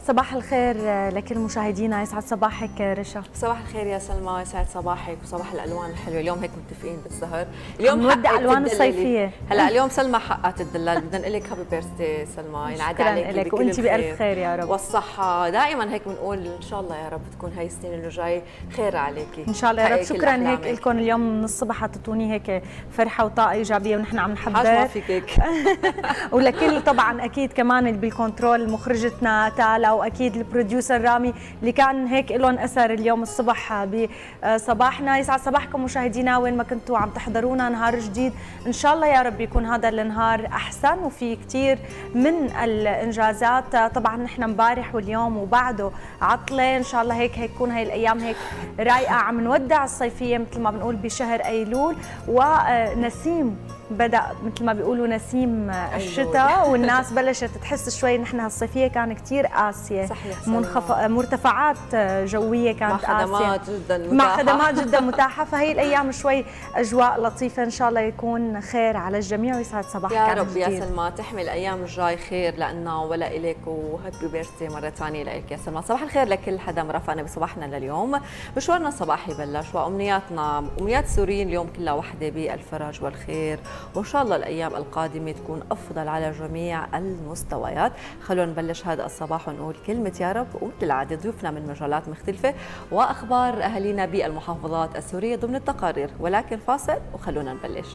صباح الخير لكل مشاهدينا، يسعد صباحك رشا. صباح الخير يا سلمى، يسعد صباحك وصباح الالوان الحلوه. اليوم هيك متفقين بالسهر، اليوم نودع الوان الصيفيه. هلا اليوم سلمى حقت الدلال، بدنا نقول لك هابي بيرثدي سلمى، ينعاد عليك وانت بألف خير يا رب والصحه. دائما هيك بنقول ان شاء الله يا رب تكون هاي السنه اللي جاي خير عليكي ان شاء الله يا رب. شكرا هيك لكم اليوم من الصبح حطيتوني هيك فرحه وطاقه ايجابيه ونحن عم نحضر. حاج ما فيك هيك. ولكل طبعا اكيد كمان اللي بالكنترول مخرجتنا تالا، واكيد البروديوسر رامي اللي كان هيك لهم اثر اليوم الصبح بصباحنا. يسعد صباحكم مشاهدينا وين ما كنتوا عم تحضرونا. نهار جديد ان شاء الله يا رب يكون هذا النهار احسن وفي كثير من الانجازات. طبعا نحن امبارح واليوم وبعده عطله، ان شاء الله هيك تكون هي الايام هيك رايقه. عم نودع الصيفيه مثل ما بنقول بشهر ايلول، ونسيم بدأ مثل ما بيقولوا نسيم الشتاء، والناس بلشت تحس شوي نحن هالصيفيه كان كثير قاسيه. صحيح. مرتفعات جويه كانت قاسيه مع خدمات جدا متاحه، فهي الايام شوي اجواء لطيفه. ان شاء الله يكون خير على الجميع ويسعد صباحك يا رب يا سلمى. تحمل الايام الجاي خير لنا ولا اليك، وهابي بيرثدي مره ثانيه لك يا سلمى. صباح الخير لكل حدا مرافقنا بصباحنا لليوم. مشوارنا الصباحي بلش، وامنياتنا امنيات السوريين اليوم كلها وحده بالفرج والخير، وان شاء الله الايام القادمه تكون افضل على جميع المستويات. خلونا نبلش هذا الصباح ونقول كلمه يا رب، ومثل العاده ضيوفنا من مجالات مختلفه واخبار اهالينا بالمحافظات السوريه ضمن التقارير، ولكن فاصل وخلونا نبلش.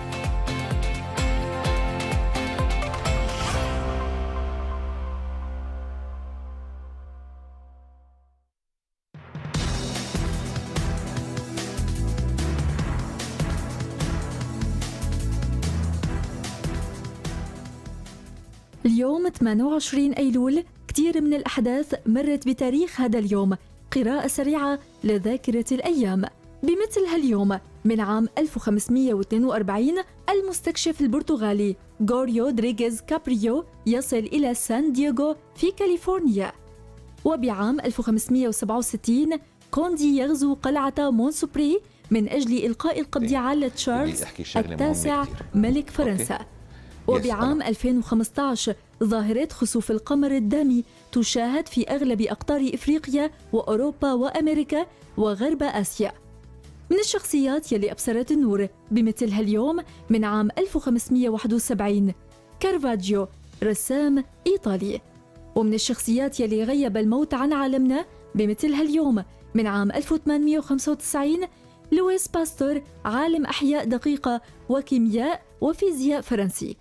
اليوم 28 أيلول، كثير من الأحداث مرت بتاريخ هذا اليوم. قراءة سريعة لذاكرة الأيام. بمثل هاليوم من عام 1542 المستكشف البرتغالي غوريو دريغيز كابريو يصل إلى سان دييغو في كاليفورنيا. وبعام 1567 كوندي يغزو قلعة مونسوبري من أجل إلقاء القبض على تشارلز التاسع ملك فرنسا. وبعام 2015 ظاهرة خسوف القمر الدامي تشاهد في أغلب أقطار إفريقيا وأوروبا وأمريكا وغرب آسيا. من الشخصيات يلي أبصرت النور بمثل هاليوم من عام 1571 كارفاجيو، رسام إيطالي. ومن الشخصيات يلي غيب الموت عن عالمنا بمثل هاليوم من عام 1895 لويس باستور، عالم أحياء دقيقة وكيمياء وفيزياء فرنسي.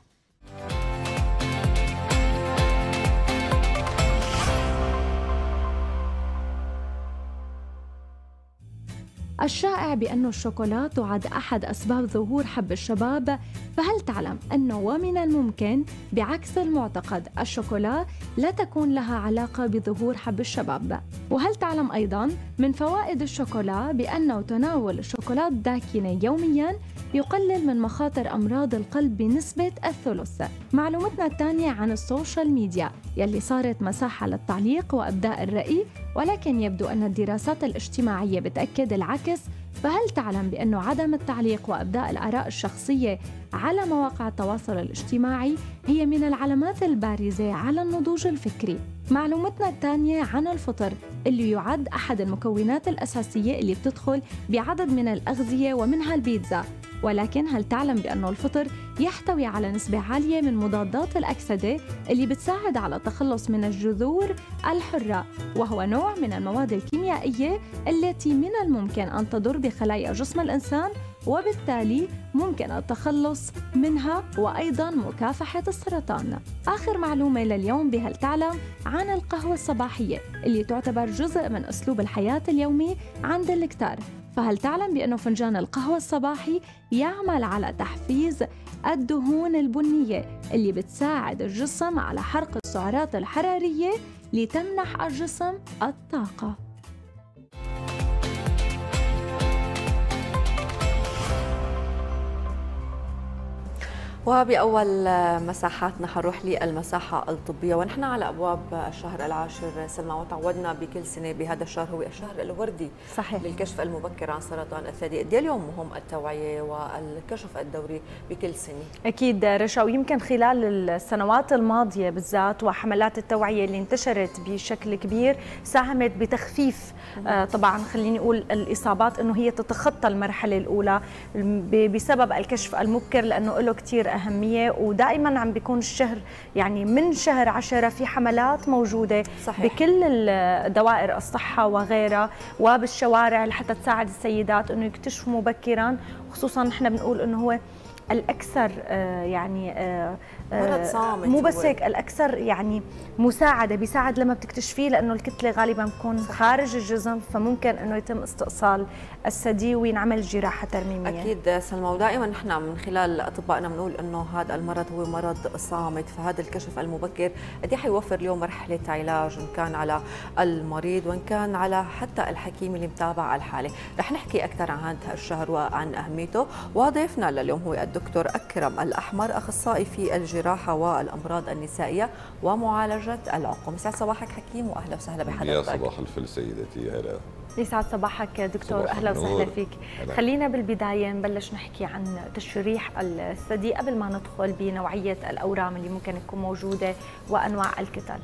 الشائع بأن الشوكولا تعد أحد أسباب ظهور حب الشباب، فهل تعلم أنه ومن الممكن بعكس المعتقد الشوكولا لا تكون لها علاقة بظهور حب الشباب؟ وهل تعلم أيضاً من فوائد الشوكولا بأنه تناول الشوكولا الداكنة يومياً يقلل من مخاطر أمراض القلب بنسبة 1/3. معلومتنا الثانية عن السوشيال ميديا يلي صارت مساحة للتعليق وإبداء الرأي، ولكن يبدو أن الدراسات الاجتماعية بتأكد العكس. فهل تعلم بأنه عدم التعليق وإبداء الآراء الشخصية على مواقع التواصل الاجتماعي هي من العلامات البارزة على النضوج الفكري؟ معلومتنا الثانية عن الفطر اللي يعد أحد المكونات الأساسية اللي بتدخل بعدد من الأغذية ومنها البيتزا، ولكن هل تعلم بأنه الفطر يحتوي على نسبة عالية من مضادات الأكسدة اللي بتساعد على التخلص من الجذور الحرة، وهو نوع من المواد الكيميائية التي من الممكن أن تضر بخلايا جسم الإنسان، وبالتالي ممكن التخلص منها وأيضاً مكافحة السرطان. آخر معلومة لليوم بهل تعلم عن القهوة الصباحية اللي تعتبر جزء من أسلوب الحياة اليومي عند الكتار. فهل تعلم بأنه فنجان القهوة الصباحي يعمل على تحفيز الدهون البنية اللي بتساعد الجسم على حرق السعرات الحرارية لتمنح الجسم الطاقة؟ وبأول مساحاتنا حنروح للمساحة الطبية، ونحن على أبواب الشهر العاشر سلمى، وتعودنا بكل سنة بهذا الشهر هو الشهر الوردي صحيح للكشف المبكر عن سرطان الثدي. قد اليوم مهم التوعية والكشف الدوري بكل سنة؟ أكيد رشا، ويمكن خلال السنوات الماضية بالذات وحملات التوعية اللي انتشرت بشكل كبير ساهمت بتخفيف طبعا خليني أقول الإصابات، أنه هي تتخطى المرحلة الأولى بسبب الكشف المبكر، لأنه له كتير أهمية. ودائما عم بيكون الشهر يعني من شهر 10 في حملات موجودة صحيح. بكل دوائر الصحة وغيرها وبالشوارع لحتى تساعد السيدات أنه يكتشفوا مبكرا، خصوصا نحن بنقول أنه هو الأكثر يعني مرض صامت، مو بس هيك، الأكثر يعني مساعدة، بيساعد لما بتكتشفيه لأنه الكتلة غالبا بتكون خارج الجسم، فممكن أنه يتم استئصال الثدي وينعمل جراحة ترميمية. أكيد سلمى، ودائما نحن من خلال أطبائنا بنقول أنه هذا المرض هو مرض صامت، فهذا الكشف المبكر قد ايه حيوفر اليوم مرحلة علاج، إن كان على المريض وإن كان على حتى الحكيم اللي متابع الحالة. رح نحكي أكثر عن هذا الشهر وعن أهميته، وضيفنا لليوم هو الدكتور أكرم الأحمر، أخصائي في الجراحة والأمراض النسائية ومعالجة العقم. يسعد صباحك حكيم، وأهلا وسهلا بحضرتك. يا صباح الفل سيدتي. هلا، يسعد صباحك دكتور، أهلا وسهلا فيك. خلينا بالبداية نبلش نحكي عن تشريح الثدي قبل ما ندخل بنوعية الأورام اللي ممكن تكون موجودة وأنواع الكتل.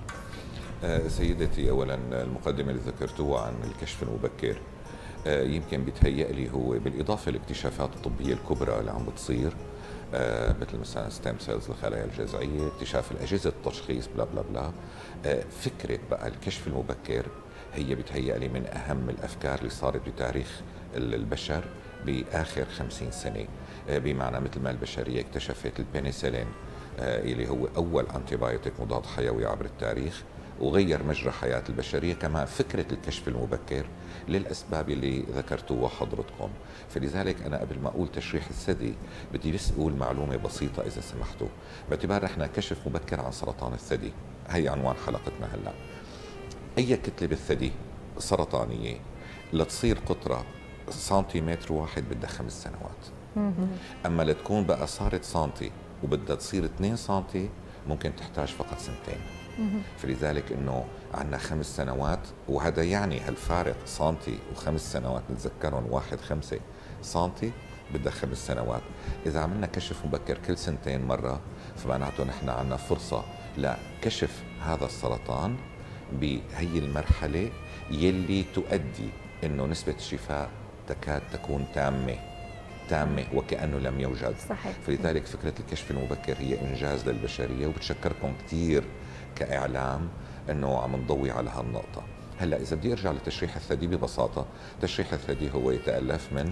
سيدتي، أولا المقدمة اللي ذكرتوها عن الكشف المبكر يمكن بيتهيأ لي هو بالإضافة للاكتشافات الطبية الكبرى اللي عم بتصير مثل مثلا ستيم سيلز، الخلايا الجذعية، اكتشاف الأجهزة التشخيص بلا بلا بلا. فكرة بقى الكشف المبكر هي بتهيأ لي من أهم الأفكار اللي صارت بتاريخ البشر بآخر 50 سنة. بمعنى مثل ما البشرية اكتشفت البنسلين اللي هو أول أنتيبيوتيك مضاد حيوي عبر التاريخ وغير مجرى حياة البشرية، كمان فكرة الكشف المبكر للأسباب اللي ذكرتوها حضرتكم. فلذلك أنا قبل ما أقول تشريح الثدي بدي بس أقول معلومة بسيطة إذا سمحتوا، باعتبار إحنا كشف مبكر عن سرطان الثدي، هي عنوان حلقتنا هلأ. أي كتلة بالثدي سرطانية لتصير قطرة سنتيمتر واحد بدها 5 سنوات، أما لتكون بقى صارت سنتي وبدها تصير 2 سنتي ممكن تحتاج فقط 2 سنين. فلذلك انه عندنا 5 سنوات، وهذا يعني هالفارق سنتي و5 سنوات نتذكرهم، 1 5 سنتي بدها 5 سنوات. اذا عملنا كشف مبكر كل 2 سنين مره، فمعناته نحن عندنا فرصه لكشف هذا السرطان بهي المرحله يلي تؤدي انه نسبه الشفاء تكاد تكون تامة وكأنه لم يوجد. صحيح. فلذلك فكرة الكشف المبكر هي إنجاز للبشرية، وبتشكركم كثير كإعلام أنه عم نضوي على هالنقطة. هلا إذا بدي أرجع لتشريح الثدي ببساطة، تشريح الثدي هو يتألف من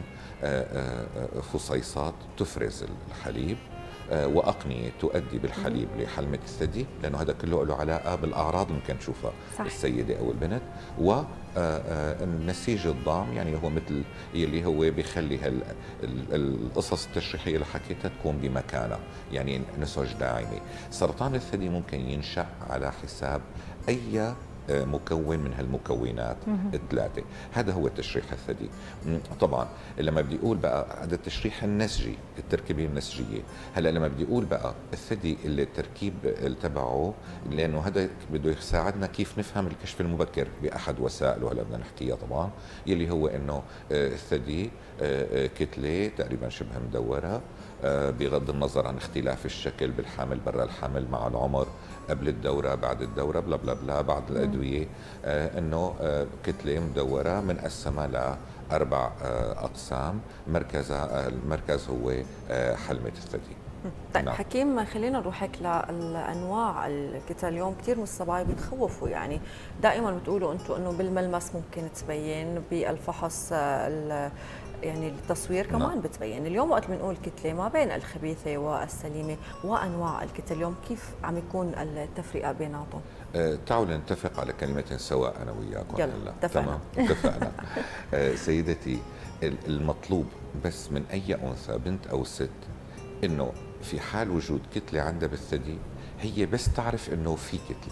فصيصات تفرز الحليب وأقنية تؤدي بالحليب لحلمة الثدي، لأنه هذا كله له علاقة بالأعراض ممكن تشوفها السيدة أو البنت، والنسيج الضام يعني هو مثل يلي هو بيخلي القصص التشريحية اللي حكيتها تكون بمكانها، يعني نسج داعمة. سرطان الثدي ممكن ينشأ على حساب أي مكون من هالمكونات الثلاثة. هذا هو تشريح الثدي. طبعا لما بدي اقول بقى هذا التشريح النسجي، التركيبة النسجية، هلا لما بدي اقول بقى الثدي اللي التركيب تبعه، لانه هذا بده يساعدنا كيف نفهم الكشف المبكر باحد وسائله هلا بدنا نحكيها طبعا، يلي هو انه الثدي كتلة تقريبا شبه مدورة، بغض النظر عن اختلاف الشكل بالحمل، برا الحمل، مع العمر، قبل الدورة، بعد الدورة، بلا بلا بلا، بعد الأدوية، انه كتلة مدورة منقسمة ل4 أقسام، المركز هو حلمة الثدي. طيب نعم. حكيم، خلينا نروح هيك لانواع الكتل. اليوم كثير من الصبايا بتخوفوا، يعني دائما بتقولوا انتم انه بالملمس ممكن تبين، بالفحص يعني التصوير كمان نعم. بتبين. اليوم وقت بنقول كتله ما بين الخبيثه والسليمه وانواع الكتل، اليوم كيف عم يكون التفرقه بيناتهم؟ تعالوا نتفق على كلمة سواء أنا وياكم. يلا اتفقنا. تمام اتفقنا. سيدتي، المطلوب بس من أي أنثى بنت أو ست إنه في حال وجود كتلة عندها بالثدي هي بس تعرف إنه في كتلة،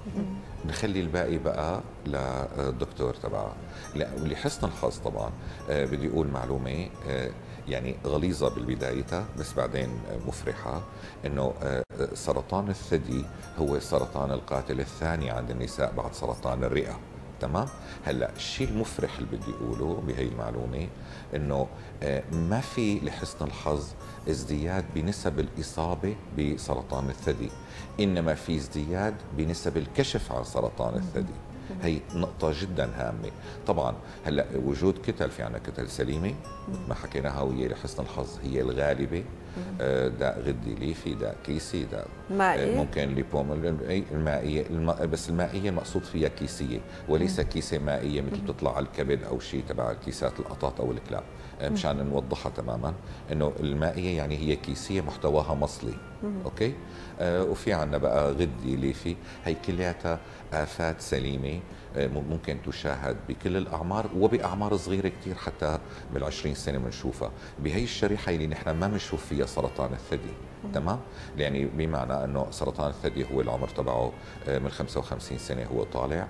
نخلي الباقي بقى للدكتور تبعها. ولحسن الحظ طبعا بدي اقول معلومه يعني غليظه بالبدايتها بس بعدين مفرحه، انه سرطان الثدي هو السرطان القاتل الثاني عند النساء بعد سرطان الرئه. تمام. هلا الشيء المفرح اللي بدي اقوله بهي المعلومه انه ما في لحسن الحظ ازدياد بنسب الاصابه بسرطان الثدي، انما في ازدياد بنسب الكشف عن سرطان الثدي. هي نقطة جدا هامة. طبعا هلا وجود كتل، في عنا كتل سليمة ما حكيناها وهي لحسن الحظ هي الغالبة، داء غدي ليفي، داء كيسي، داء مائي، ممكن ليبوم المائية، بس المائية المقصود فيها كيسية وليس كيسة مائية مثل بتطلع على الكبد أو شيء تبع كيسات القطاط أو الكلاب، مشان نوضحها تماما انه المائية يعني هي كيسية محتواها مصلي. اوكي. وفي عنا بقى غدي ليفي، هي كلياتها آفات سليمة ممكن تشاهد بكل الأعمار وبأعمار صغيرة كثير، حتى بال20 سنة بنشوفها. بهي الشريحة اللي نحن ما بنشوف فيها سرطان الثدي. تمام. يعني بمعنى انه سرطان الثدي هو العمر تبعه من 55 سنة هو طالع،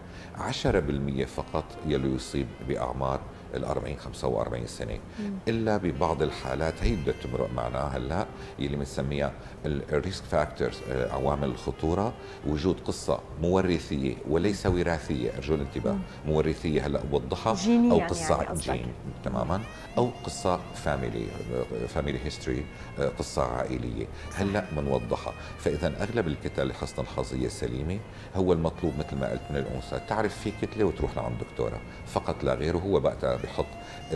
10% فقط يلي يصيب بأعمار ال40 45 سنه، الا ببعض الحالات هي بدها تمرق معنا هلا اللي بنسميها الريسك فاكتورز، عوامل الخطوره، وجود قصه مورثيه وليس وراثيه، ارجو الانتباه، مورثيه هلا بوضحها، او قصه يعني جين تماما، او قصه فاميلي هيستوري، قصه عائليه هلا بنوضحها. فاذا اغلب الكتل لحسن الحظ هي سليمه، هو المطلوب مثل ما قلت من الانثى تعرف في كتله وتروح لعند دكتوره فقط لا غير، وهو وقتها بحط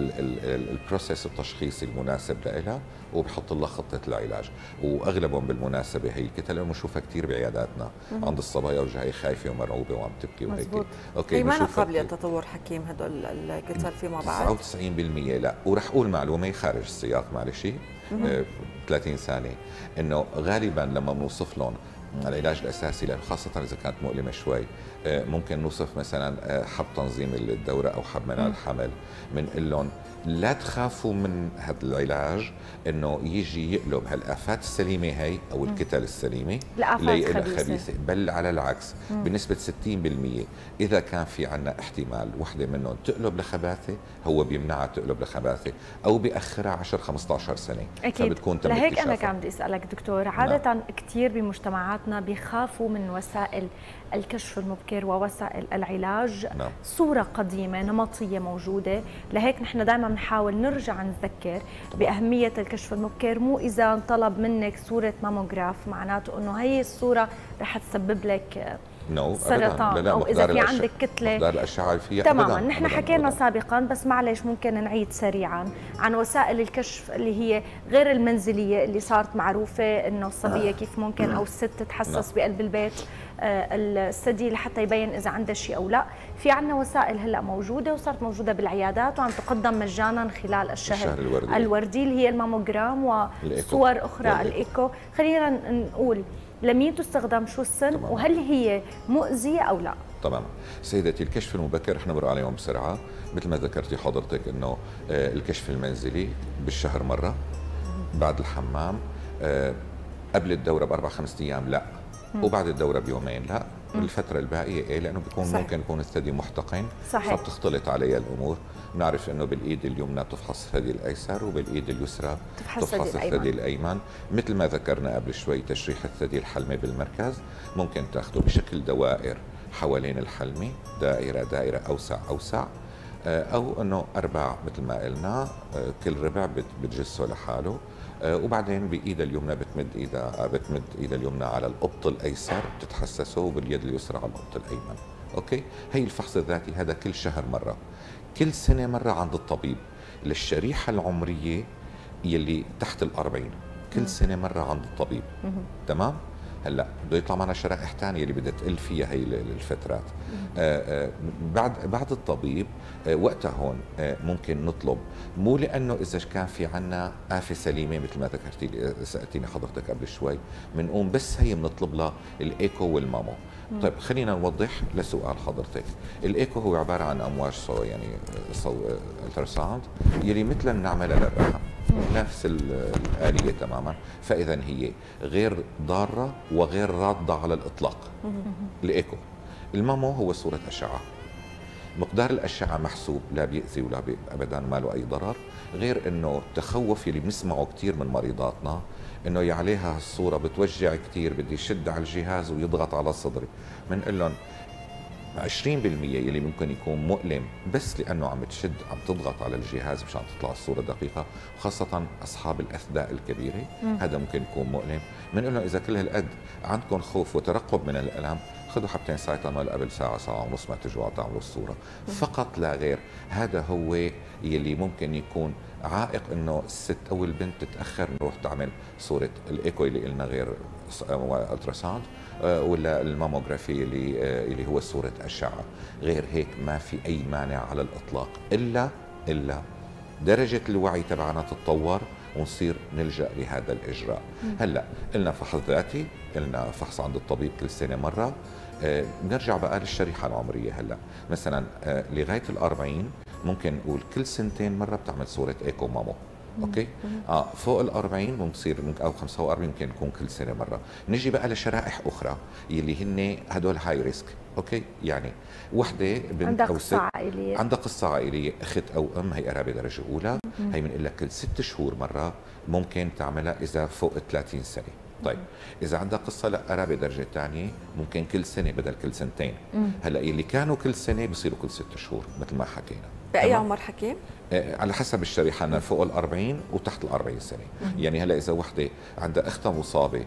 البروسيس التشخيصي المناسب لها وبحط لها خطه العلاج. واغلبهم بالمناسبه هي الكتل بنشوفها كثير بعياداتنا عند الصبايا وجاي خايفه ومرعوبه وعم تبكي وهيك. اوكي. هي ما قابله للتطور حكيم هدول الكتل فيما بعد 99% لا. وراح اقول معلومه خارج السياق معلش 30 ثانيه، انه غالبا لما بنوصف لهم العلاج الاساسي، لانه خاصه اذا كانت مؤلمه شوي ممكن نوصف مثلا حب تنظيم الدوره او حب منع الحمل، بنقول لهم لا تخافوا من هذا العلاج انه يجي يقلب هالافات السليمه هي او الكتل السليمه لخبيثه، بل على العكس بنسبه 60% اذا كان في عندنا احتمال وحده منهم تقلب لخباثه هو بيمنعها تقلب لخباثه او بيأخرها 10 15 سنه. اكيد. فبتكون لهيك انا كان بدي اسالك دكتور، عاده كثير بمجتمعاتنا بيخافوا من وسائل الكشف المبكر ووسائل العلاج. صورة قديمة نمطية موجودة، لهيك نحن دائما بنحاول نرجع نذكر بأهمية الكشف المبكر. مو إذا انطلب منك صورة ماموغراف معناته أنه هي الصورة رح تسبب لك سرطان أو إذا في عندك كتلة الأشعة فيها. تماما. نحن حكينا سابقا بس معلش ممكن نعيد سريعا عن وسائل الكشف اللي هي غير المنزلية اللي صارت معروفة، أنه الصبية كيف ممكن أو الست تتحسس بقلب البيت الثدي لحتى يبين إذا عنده شيء أو لا. في عندنا وسائل هلا موجودة وصارت موجودة بالعيادات وعم تقدم مجانا خلال الشهر الوردي اللي هي الماموغرام وصور أخرى الإيكو. خلينا نقول لمين تستخدم، شو السن، وهل هي مؤذية أو لا؟ تمام سيدتي. الكشف المبكر احنا بنمر عليهم بسرعة مثل ما ذكرتي حضرتك، انه الكشف المنزلي بالشهر مرة، بعد الحمام، قبل الدورة ب4 5 أيام لا، وبعد الدورة بيومين لا، الفترة الباقية ايه، لأنه بيكون صحيح. ممكن يكون الثدي محتقن فبتختلط عليها الأمور. بنعرف انه بالايد اليمنى تفحص الثدي الايسر وبالايد اليسرى تفحص الثدي الايمن. مثل ما ذكرنا قبل شوي تشريح الثدي الحلمة بالمركز ممكن تاخذه بشكل دوائر حوالين الحلمة، دائرة اوسع او انه ارباع مثل ما قلنا، كل ربع بتجسه لحاله، وبعدين بايدها اليمنى بتمد ايدها اليمنى على الابط الايسر بتتحسسه، وباليد اليسرى على الابط الايمن. اوكي. هي الفحص الذاتي هذا كل شهر مرة، كل سنة مرة عند الطبيب للشريحة العمرية يلي تحت ال40، كل سنة مرة عند الطبيب. تمام. هلا بده يطلع معنا شرائح ثانيه اللي بدها تقل فيها هي الفترات. بعد الطبيب وقتها هون ممكن نطلب، مو لانه اذا كان في عنا آفة سليمه مثل ما ذكرتي سالتيني حضرتك قبل شوي، بنقوم بس هي بنطلب لها الايكو والمامو. طيب خلينا نوضح لسؤال حضرتك. الايكو هو عباره عن امواج يعني التراساوند يلي مثل بنعملها للرحم، نفس الآلية تماما، فإذا هي غير ضارة وغير رادة على الإطلاق. الإيكو المامو هو صوره اشعه، مقدار الاشعه محسوب، لا بيأذي ولا ابدا ما له اي ضرر، غير انه التخوف اللي بنسمعه كثير من مريضاتنا انه يا عليها هالصوره بتوجع كثير، بدي يشد على الجهاز ويضغط على صدري. بنقول لهم 20% يلي ممكن يكون مؤلم بس لانه عم تشد، عم تضغط على الجهاز مشان تطلع الصوره دقيقه، وخاصه اصحاب الاثداء الكبيره هذا ممكن يكون مؤلم. بنقول لهم اذا كل هالقد عندكم خوف وترقب من الالم، خذوا حبتين سايتامول قبل ساعه ساعه ونص ما تجوا تعملوا الصوره، فقط لا غير. هذا هو يلي ممكن يكون عائق انه الست او البنت تتاخر نروح تعمل صوره الايكو اللي قلنا غير التراساوند، ولا الماموغرافي اللي هو صوره اشعه. غير هيك ما في اي مانع على الاطلاق، الا درجه الوعي تبعنا تتطور ونصير نلجا لهذا الاجراء. هلا قلنا فحص ذاتي، قلنا فحص عند الطبيب كل سنه مره. بنرجع بقى للشريحه العمريه. هلا مثلا لغايه ال40 ممكن نقول كل سنتين مره بتعمل صوره ايكو مامو. اوكي. فوق ال40 ممكن تصير او 45 ممكن يكون كل سنه مره. نجي بقى لشرائح اخرى يلي هن هدول هاي ريسك. اوكي، يعني وحده بنت او ست عندها قصه عائليه، اخت او ام، هي قرابه درجه اولى، هي بنقول لك كل 6 شهور مره ممكن تعملها اذا فوق 30 سنه. طيب اذا عندها قصه لا قرابه درجه ثانيه ممكن كل سنه بدل كل سنتين. هلا اللي كانوا كل سنه بصيروا كل 6 شهور مثل ما حكينا. باي عمر حكيم؟ على حسب الشريحه، أنا فوق ال40 وتحت ال40 سنه. يعني هلا اذا وحده عندها اختها مصابه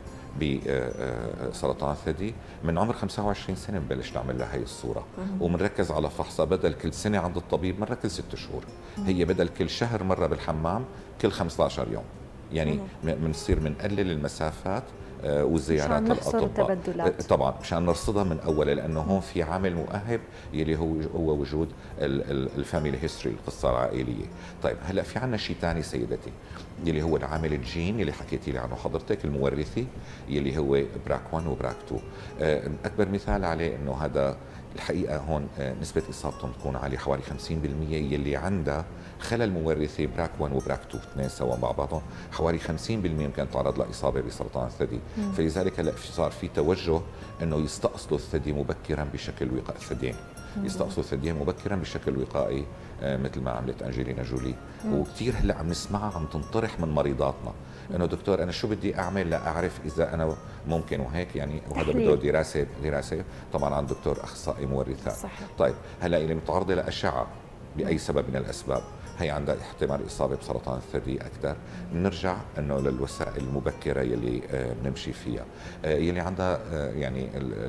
بسرطان الثدي من عمر 25 سنه بنبلش نعمل لها هي الصوره، وبنركز على فحصها بدل كل سنه عند الطبيب مره كل 6 شهور، هي بدل كل شهر مره بالحمام كل 15 يوم. يعني بنصير بنقلل المسافات والزيارات للاطباء طبعا مشان نرصدها من اولها، لانه هون في عامل مؤهب يلي هو وجود الفاميلي هيستوري، القصه العائليه. طيب هلا في عندنا شيء ثاني سيدتي يلي هو العامل الجين اللي حكيتي لي عنه حضرتك، المورثي يلي هو براك 1 وبراك 2. اكبر مثال عليه انه هذا الحقيقه هون نسبه اصابتهم تكون عاليه، حوالي 50% يلي عندها خلل مورثي براك 1 وبراك 2 اثنين سوا مع بعضهم، حوالي 50% ممكن تعرض لاصابه بسرطان الثدي. فلذلك هلا صار في توجه انه يستأصلوا الثدي مبكرا بشكل وقائي، الثديين يستأصلوا الثديين مبكرا بشكل وقائي مثل ما عملت انجلينا جولي. وكثير هلا عم نسمعها عم تنطرح من مريضاتنا انه دكتور انا شو بدي اعمل لاعرف اذا انا ممكن وهيك يعني، وهذا بده دراسه طبعا عن دكتور اخصائي مورثات. صحيح. طيب هلا اللي متعرضه لاشعه باي سبب من الاسباب هي عندها احتمال اصابه بسرطان الثدي اكثر، بنرجع انه للوسائل المبكره يلي بنمشي فيها، يلي عندها يعني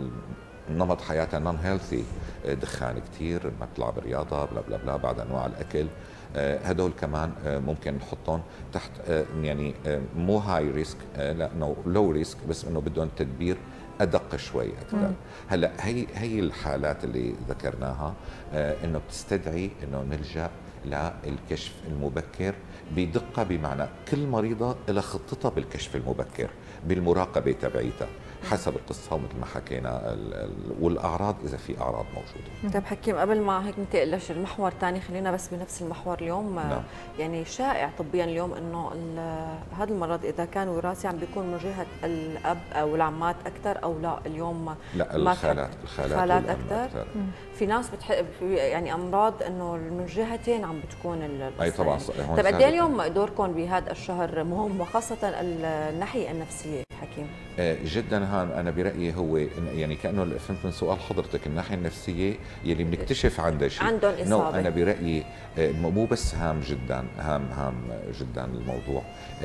نمط حياتها نون هيلثي، دخان كثير، ما بتلعب رياضه بلا بلا بلا، بعد انواع الاكل، هدول كمان ممكن نحطهم تحت يعني مو هاي ريسك لانه لو ريسك، بس انه بدهم تدبير ادق شوي اكثر. هلا هي الحالات اللي ذكرناها انه بتستدعي انه نلجا للكشف المبكر بدقه، بمعنى كل مريضه لها خطتها بالكشف المبكر بالمراقبه تبعيتها حسب القصه ومثل ما حكينا والاعراض اذا في اعراض موجوده. طيب حكيم قبل ما هيك ننتقل المحور الثاني، خلينا بس بنفس المحور اليوم. نعم. يعني شائع طبيا اليوم انه هذا المرض اذا كان وراثي عم بيكون من جهه الاب او العمات اكثر او لا اليوم؟ لا الخالات اكثر. في ناس يعني امراض انه من جهتين عم بتكون اي طبعا. طيب قد ايه اليوم دوركم بهذا الشهر مهم وخاصه الناحيه النفسيه حكيم؟ جدا هان انا برايي هو يعني كانه فهمت من سؤال حضرتك الناحيه النفسيه يلي بنكتشف عندها شيء عندهم اصابه. انا برايي مو بس هام جدا، هام جدا الموضوع.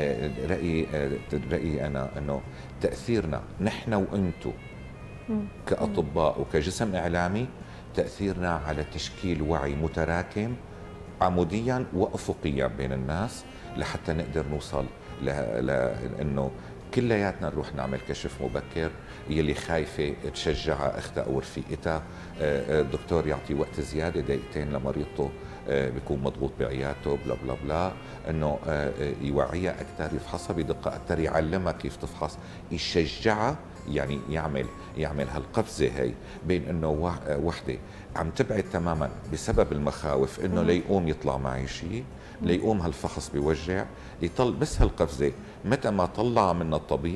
رايي انا انه تاثيرنا نحن وانتم كاطباء وكجسم اعلامي، تاثيرنا على تشكيل وعي متراكم عموديا وافقيا بين الناس لحتى نقدر نوصل لانه كلياتنا نروح نعمل كشف مبكر. يلي خايفه تشجعها اختها او رفيقتها، الدكتور يعطي وقت زياده دقيقتين لمريضته بيكون مضغوط بعيادته بلا بلا بلا، انه يوعيها اكثر، يفحصها بدقه اكثر، يعلمها كيف تفحص، يشجعها يعني يعمل هالقفزه هي بين انه وحده عم تبعد تماما بسبب المخاوف انه ليقوم يطلع معي شيء، ليقوم هالفحص بيوجع، يطل بس هالقفزه متى ما طلع منا الطبيب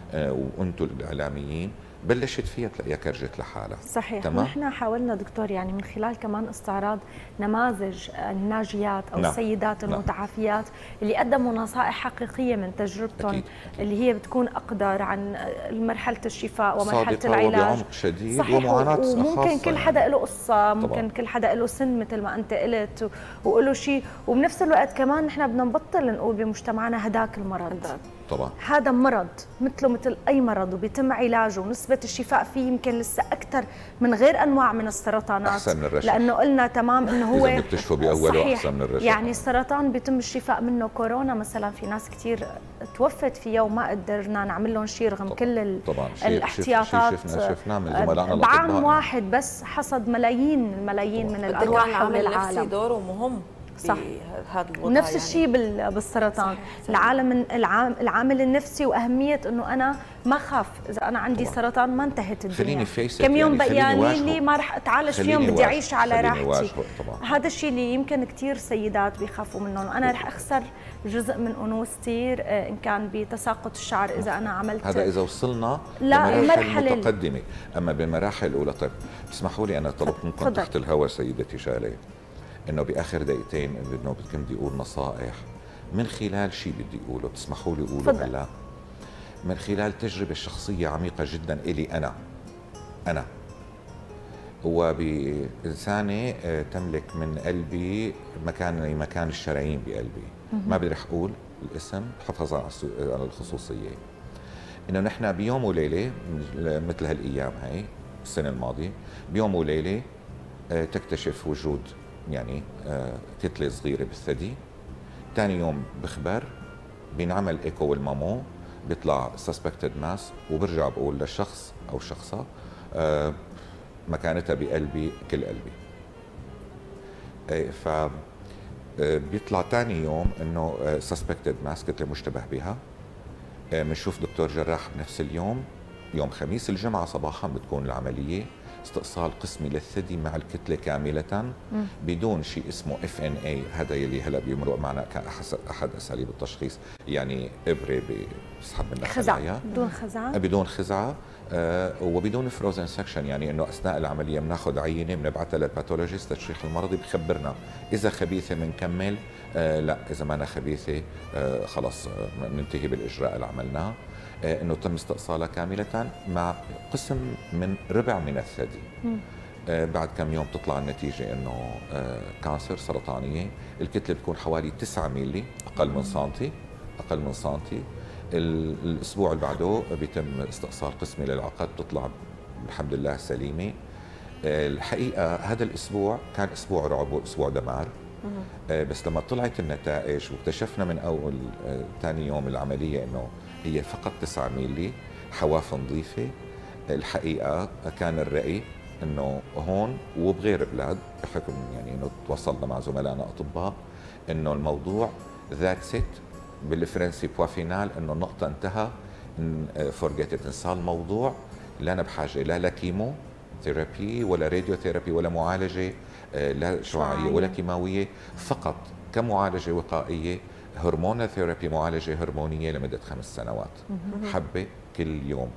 وانتم الاعلاميين بلشت فيها تلاقيها كرجت لحالها. صحيح. تمام؟ نحن حاولنا دكتور يعني من خلال كمان استعراض نماذج الناجيات او نعم. السيدات المتعافيات اللي قدموا نصائح حقيقيه من تجربتهم. أكيد. اللي هي بتكون اقدر عن مرحله الشفاء ومرحله صادقة العلاج وبعمق شديد صحيح. ومعاناة وممكن كل يعني. حدا له قصه، ممكن طبعا. كل حدا له سن مثل ما انت قلت وله شيء، وبنفس الوقت كمان نحن بدنا نبطل نقول بمجتمعنا هداك المرض. طبعا هذا مرض مثله مثل اي مرض وبيتم علاجه، ونسبه الشفاء فيه يمكن لسه اكثر من غير انواع من السرطانات. احسن من الرشح، لانه قلنا تمام انه هو اذا بنكتشفه باوله احسن من الرشح. يعني السرطان بيتم الشفاء منه. كورونا مثلا في ناس كثير توفت فيه وما قدرنا نعمل لهم شيء رغم كل طبعا الاحتياطات. شفناه من زملائنا بعام واحد بس حصد ملايين الملايين من الارواح حول العالم. دوره مهم صح. هذا الوضع. ونفس الشيء بالسرطان. صحيح. العامل النفسي واهميه انه انا ما خاف اذا انا عندي سرطان ما انتهت الدنيا. كم يوم بقيانين لي ما رح اتعالج فيهم، بدي اعيش على راحتي. هذا الشيء اللي يمكن كثير سيدات بيخافوا منه، انا رح اخسر جزء من انوثتي ان كان بتساقط الشعر اذا انا عملت. هذا اذا وصلنا لمرحله متقدمه، اما بالمراحل الاولى. طيب اسمحوا لي انا طلبت منكم تحت الهواء سيدتي شاليه انه باخر دقيقتين انه بدي اقول نصائح من خلال شيء بدي اقوله، بتسمحوا لي اقوله هلا؟ من خلال تجربه شخصيه عميقه جدا الي انا وبإنسانة تملك من قلبي مكان الشرايين بقلبي. ما بدي رح اقول الاسم حفاظا على الخصوصيه. انه نحن بيوم وليله مثل هالايام هاي السنه الماضيه، بيوم وليله تكتشف وجود يعني كتله صغيره بالثدي. ثاني يوم بخبر بينعمل ايكو والمامو بيطلع سسبكتد ماس، وبرجع بقول للشخص او شخصه مكانتها بقلبي كل قلبي. ف بيطلع ثاني يوم انه سسبكتد ماس كتله مشتبه بها. بنشوف دكتور جراح بنفس اليوم، يوم خميس. الجمعه صباحا بتكون العمليه استئصال قسمي للثدي مع الكتله كامله بدون شيء اسمه FNA. هذا يلي هلا بيمرق معنا كاحد اساليب التشخيص، يعني ابره بيسحب منها خلايا بدون خزعه وبدون فروزن سكشن. يعني انه اثناء العمليه بناخذ عينه بنبعثها للباثولوجيست التشريح المرضي بخبرنا اذا خبيثه بنكمل، لا اذا ما أنا خبيثه خلص بننتهي بالاجراء اللي عملناه. انه تم استئصالها كامله مع قسم من ربع من الثدي. بعد كم يوم تطلع النتيجه انه كانسر سرطانيه. الكتله بتكون حوالي 9 مللي، اقل من سنتي. الاسبوع اللي بعده بيتم استئصال قسمي للعقد، بتطلع الحمد لله سليمه. الحقيقه هذا الاسبوع كان اسبوع رعب واسبوع دمار. بس لما طلعت النتائج واكتشفنا من اول ثاني يوم العمليه انه هي فقط 9 مللي حواف نظيفه، الحقيقه كان الراي انه هون وبغير بلاد بحكم يعني انه تواصلنا مع زملائنا اطباء انه الموضوع ذاتس ات بالفرنسي بوا فينال، انه النقطه انتهى، فورجيت، انسى الموضوع. لا انا بحاجه لا كيمو ثيرابي ولا راديو ثيرابي ولا معالجه لا شعاعيه ولا كيماويه، فقط كمعالجه وقائيه هرمون ثيرابي، معالجه هرمونيه لمده 5 سنوات، حبه كل يوم.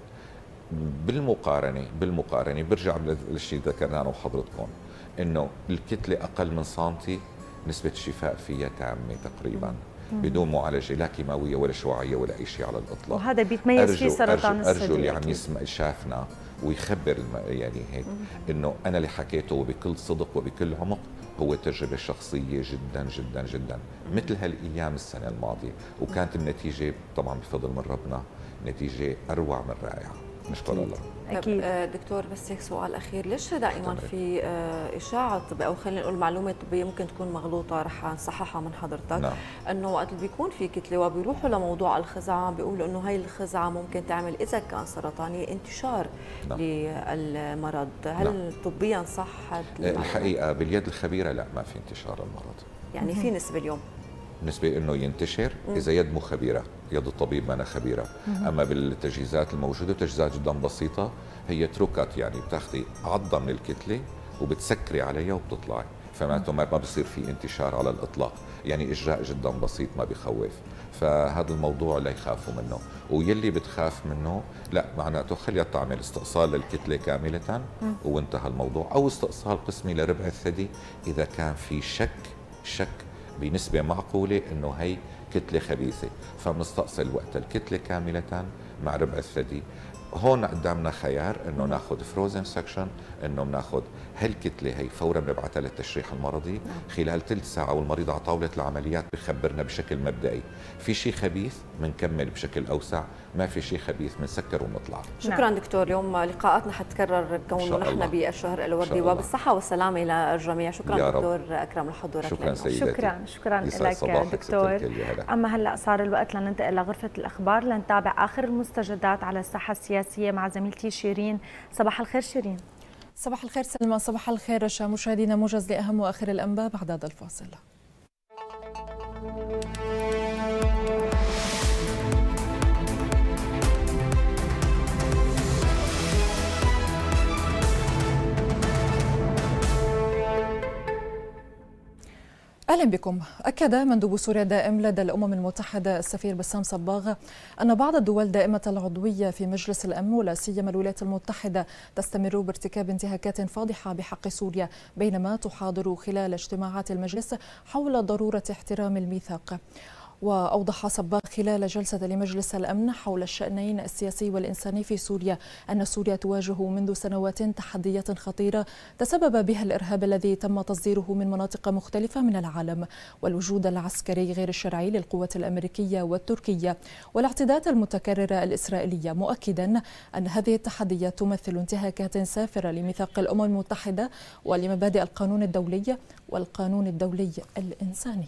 بالمقارنه برجع للشيء اللي ذكرناه انا وحضرتكم انه الكتله اقل من سنتي نسبه الشفاء فيها تامه تقريبا بدون معالجه لا كيماويه ولا شعاعيه ولا اي شيء على الاطلاق. وهذا بيتميز فيه سرطان الثدي. ارجو اللي عم يسمع شافنا ويخبر يعني هيك انه انا اللي حكيته وبكل صدق وبكل عمق هو تجربه شخصيه جدا جدا جدا مثل هالايام السنه الماضيه، وكانت النتيجه طبعا بفضل من ربنا نتيجه اروع من رائعه، نشكر الله. اكيد. دكتور بس هيك سؤال اخير، ليش دائما في اشاعه طبيه او خلينا نقول معلومه طبيه ممكن تكون مغلوطه رح نصححها من حضرتك؟ نعم. انه وقت اللي بيكون في كتله وبيروحوا لموضوع الخزعه بيقولوا انه هاي الخزعه ممكن تعمل اذا كان سرطانيه انتشار نعم. للمرض، هل نعم. طبيا صح؟ الحقيقه باليد الخبيره لا، ما في انتشار المرض. يعني في نسبه اليوم نسبة انه ينتشر اذا يد مو خبيره، يد الطبيب ما أنا خبيره. اما بالتجهيزات الموجوده تجهيزات جدا بسيطه، هي تروكات، يعني بتاخذي عضه من الكتله وبتسكري عليها وبتطلعي، فمعناته ما بصير في انتشار على الاطلاق. يعني اجراء جدا بسيط ما بخوف. فهذا الموضوع لا يخافوا منه، ويلي بتخاف منه لا معناته خليها تعمل استئصال للكتله كامله وانتهى الموضوع، او استئصال قسمي لربع الثدي اذا كان في شك بنسبه معقوله انه هي كتله خبيثه، فبنستأصل وقت الكتله كامله مع ربع الثدي. هون قدامنا خيار انه ناخذ فروزن سكشن، انه بناخذ هالكتله هي فورا بنبعثها للتشريح المرضي خلال ثلث ساعه، والمريض على طاوله العمليات بخبرنا بشكل مبدئي في شيء خبيث بنكمل بشكل اوسع، ما في شيء خبيث بنسكر ونطلع. شكرا دكتور، اليوم لقاءاتنا حتكرر كونه نحن بالشهر الوردي وبالصحه والسلامه للجميع. شكرا دكتور اكرم لحضورك. شكرا سيدتي. شكرا لك دكتور. اما هلا صار الوقت لننتقل لغرفه الاخبار لنتابع اخر المستجدات على الساحه السياسيه مع زميلتي شيرين. صباح الخير شيرين. صباح الخير سلمى. صباح الخير رشا. مشاهدينا موجز لاهم واخر الانباء بعد هذا الفاصل. أهلا بكم. أكد مندوب سوريا الدائم لدى الأمم المتحدة السفير بسام صباغ أن بعض الدول دائمة العضوية في مجلس الأمن ولا سيما الولايات المتحدة تستمر بارتكاب انتهاكات فاضحة بحق سوريا بينما تحاضر خلال اجتماعات المجلس حول ضرورة احترام الميثاق. وأوضح صباغ خلال جلسة لمجلس الأمن حول الشأنين السياسي والإنساني في سوريا أن سوريا تواجه منذ سنوات تحديات خطيرة تسبب بها الإرهاب الذي تم تصديره من مناطق مختلفة من العالم، والوجود العسكري غير الشرعي للقوات الأمريكية والتركية، والاعتداءات المتكررة الإسرائيلية، مؤكدا أن هذه التحديات تمثل انتهاكات سافرة لميثاق الأمم المتحدة ولمبادئ القانون الدولي والقانون الدولي الإنساني.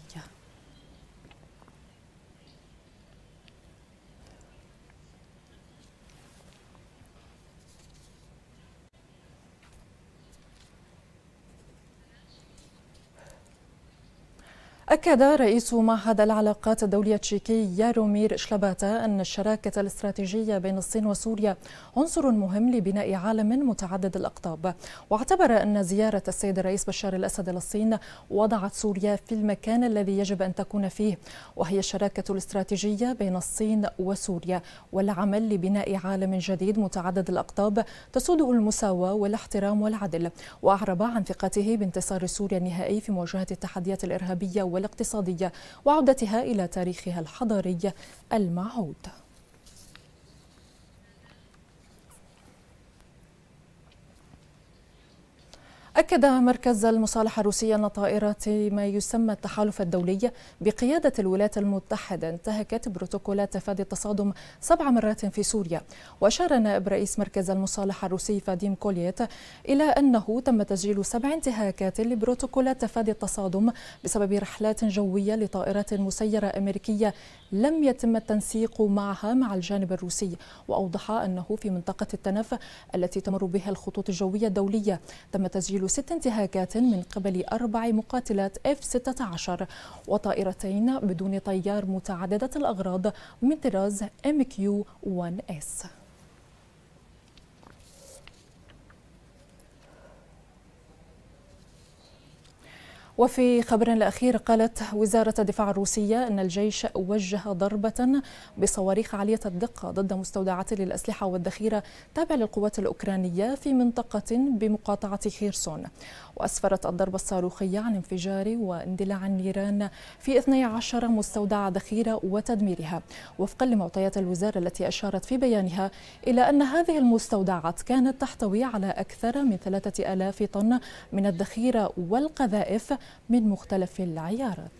أكد رئيس معهد العلاقات الدولية التشيكي يارومير شلاباتا أن الشراكة الاستراتيجية بين الصين وسوريا عنصر مهم لبناء عالم متعدد الأقطاب، واعتبر أن زيارة السيد الرئيس بشار الأسد للصين وضعت سوريا في المكان الذي يجب أن تكون فيه، وهي الشراكة الاستراتيجية بين الصين وسوريا والعمل لبناء عالم جديد متعدد الأقطاب تسوده المساواة والاحترام والعدل. وأعرب عن ثقته بانتصار سوريا النهائي في مواجهة التحديات الإرهابية والاقتصادية وعودتها إلى تاريخها الحضاري المعهود. أكد مركز المصالحة الروسية أن طائرات ما يسمى التحالف الدولي بقيادة الولايات المتحدة انتهكت بروتوكولات تفادي التصادم 7 مرات في سوريا. وأشار نائب رئيس مركز المصالحة الروسي فاديم كوليت إلى أنه تم تسجيل 7 انتهاكات لبروتوكولات تفادي التصادم بسبب رحلات جوية لطائرات مسيرة أمريكية لم يتم التنسيق معها مع الجانب الروسي. وأوضح أنه في منطقة التنف التي تمر بها الخطوط الجوية الدولية تم تسجيل 6 انتهاكات من قبل 4 مقاتلات F-16 وطائرتين بدون طيار متعددة الأغراض من طراز MQ-1S. وفي خبر الأخير قالت وزارة الدفاع الروسية أن الجيش وجه ضربة بصواريخ عالية الدقة ضد مستودعات للأسلحة والذخيرة تابعة للقوات الأوكرانية في منطقة بمقاطعة خيرسون. وأسفرت الضربة الصاروخية عن انفجار واندلاع النيران في 12 مستودع ذخيرة وتدميرها، وفقا لمعطيات الوزارة التي أشارت في بيانها إلى أن هذه المستودعات كانت تحتوي على أكثر من 3000 طن من الذخيرة والقذائف من مختلف العيارات.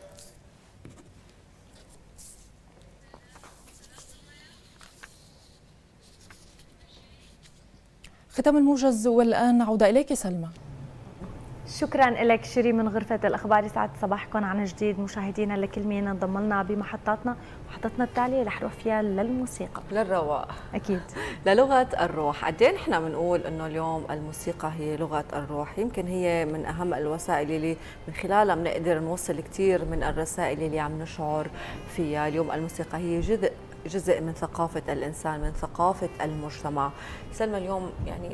ختام الموجز، والآن عودة إليك سلمى. شكرا لك شيرين من غرفة الأخبار. يسعد صباحكم عن جديد مشاهدينا. لكل مين انضم لنا بمحطتنا التالية رح نروح فيها للموسيقى للرواق أكيد للغة الروح. قد ايه نحن بنقول إنه اليوم الموسيقى هي لغة الروح، يمكن هي من أهم الوسائل اللي من خلالها بنقدر نوصل كثير من الرسائل اللي عم نشعر فيها. اليوم الموسيقى هي جزء من ثقافة الإنسان، من ثقافة المجتمع. سلمى، اليوم يعني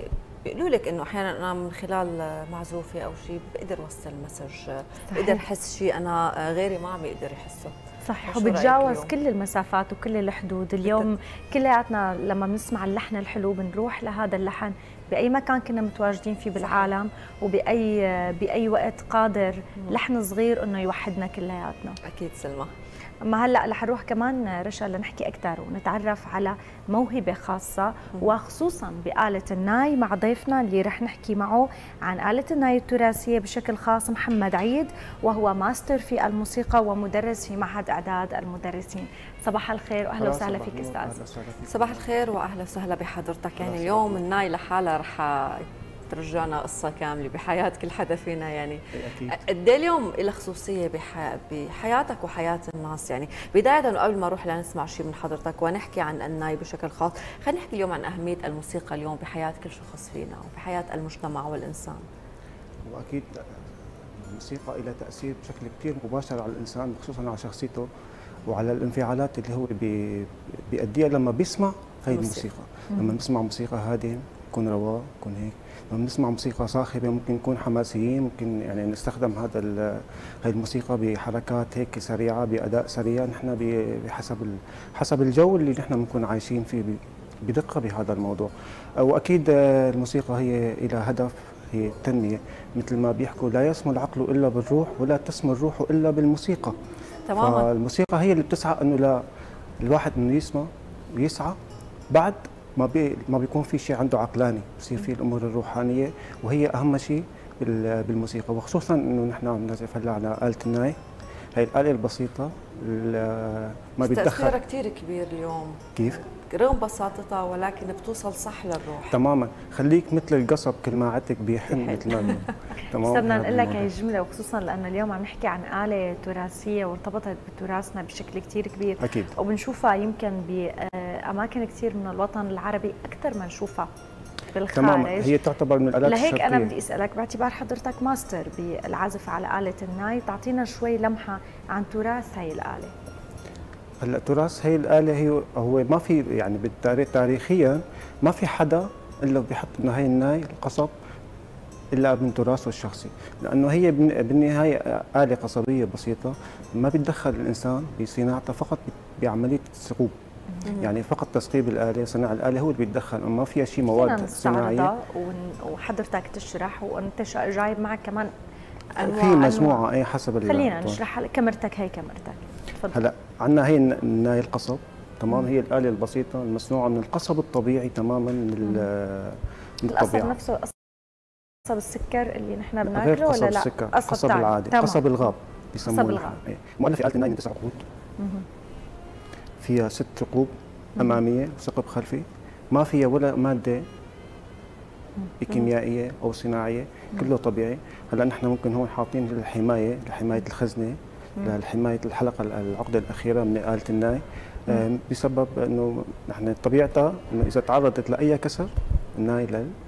بيقولوا لك انه احيانا انا من خلال معزوفه او شيء بقدر اوصل مسج، بقدر احس شيء انا غيري ما عم يقدر يحسه. صح، وبتجاوز كل المسافات وكل الحدود. اليوم كلياتنا لما بنسمع اللحن الحلو بنروح لهذا اللحن باي مكان كنا متواجدين فيه بالعالم، وباي وقت قادر لحن صغير انه يوحدنا كلياتنا. اكيد سلمى. اما هلا رح نروح كمان رشا لنحكي اكثر ونتعرف على موهبه خاصه وخصوصا بآلة الناي مع ضيفنا اللي رح نحكي معه عن آلة الناي التراثيه بشكل خاص، محمد عيد، وهو ماستر في الموسيقى ومدرس في معهد اعداد المدرسين. صباح الخير واهلا وسهلا فيك استاذ. صباح الخير واهلا وسهلا بحضرتك. يعني اليوم الناي لحالها رح ترجعنا قصة كاملة بحياة كل حدا فينا. يعني قد ايه اليوم لها خصوصية بحياتك وحياة الناس؟ يعني بداية وقبل ما نروح لنسمع شيء من حضرتك ونحكي عن الناي بشكل خاص، خلينا نحكي اليوم عن أهمية الموسيقى اليوم بحياة كل شخص فينا وبحياة المجتمع والإنسان. وأكيد الموسيقى لها تأثير بشكل كثير مباشر على الإنسان، خصوصا على شخصيته وعلى الانفعالات اللي هو بيأديها لما بيسمع هي الموسيقى. لما بنسمع موسيقى هادئة يكون رواق، يكون هيك. لما نسمع موسيقى صاخبة ممكن نكون حماسيين، ممكن يعني نستخدم هاي الموسيقى بحركات هيك سريعة، بأداء سريع، نحن حسب الجو اللي نحن بنكون عايشين فيه بدقة بهذا الموضوع. وأكيد الموسيقى هي لها هدف، هي التنمية. مثل ما بيحكوا لا يسمو العقل إلا بالروح ولا تسمو الروح إلا بالموسيقى. تماما. فالموسيقى هي اللي بتسعى إنه الواحد إنه يسمع ويسعى بعد ما بيكون في شيء عنده عقلاني، بصير في الامور الروحانيه، وهي اهم شيء بالموسيقى. وخصوصا انه نحن عم نعزف هلا على آلة الناي، هي الآلة البسيطه ما بتدخل تأثيرها كثير كبير اليوم. كيف؟ رغم بساطتها ولكن بتوصل صح للروح. تماما، خليك مثل القصب كل ما عدتك بيحن مثل ما تمام. بدنا نقول لك هي الجمله، وخصوصا لانه اليوم عم نحكي عن آلة تراثيه وارتبطت بتراثنا بشكل كثير كبير. اكيد. وبنشوفها يمكن باماكن كثير من الوطن العربي اكثر ما نشوفها بالخارج. تماما، هي تعتبر من الآلات الشرقية. لهيك انا بدي اسالك باعتبار حضرتك ماستر بالعزف على آلة الناي، تعطينا شوي لمحه عن تراث هي الآلة. هلا تراث هي الآلة هو ما في يعني تاريخيا ما في حدا الا بيحط انه هي الناي القصب الا من تراثه الشخصي، لانه هي بالنهايه آلة قصبيه بسيطه ما بيتدخل الانسان بصناعتها، فقط بعمليه الثقوب. يعني فقط تثقيب الآلة، صناع الآلة هو اللي بيتدخل، ما فيها شيء مواد صناعيه. وحضرتك تشرح وانت جايب معك كمان في مجموعه اي حسب. خلينا نشرح كاميرتك. هي كاميرتك تفضل. هلا عندنا هي الناي القصب، تمام. هي الآلة البسيطه المصنوعه من القصب الطبيعي تماما من الطبيعه. القصب نفسه قصب السكر اللي نحن بناكله غير قصب ولا لا؟ السكر، قصب العادي، قصب الغاب بيسموه. قصب الغاب مؤلفه آلة الناي من 9 عقود، فيها 6 ثقوب اماميه وثقب خلفي، ما فيها ولا ماده كيميائيه او صناعيه، كله طبيعي. هلا نحن ممكن هون حاطين لحمايه الخزنه، لحمايه الحلقه العقده الاخيره من آلة الناي، بسبب انه نحن طبيعتها انه اذا تعرضت لاي كسر الناي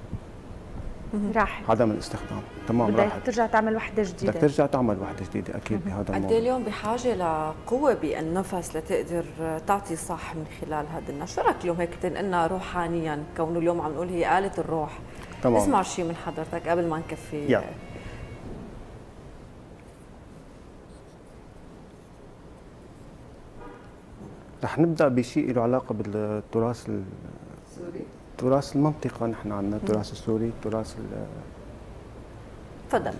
راح عدم الاستخدام. تمام، بدك ترجع تعمل وحده جديده. بدك ترجع تعمل وحده جديده اكيد بهذا الموضوع. قد اليوم بحاجه لقوه بالنفس لتقدر تعطي صح من خلال هذا النشر. شو رايك اليوم هيك تنقلنا روحانيا، كونه اليوم عم نقول هي آلة الروح؟ تمام. اسمع شيء من حضرتك قبل ما نكفي. رح نبدا بشيء له علاقه بالتراث السوري، تراث المنطقه. نحن عندنا التراث السوري، تراث تفضل.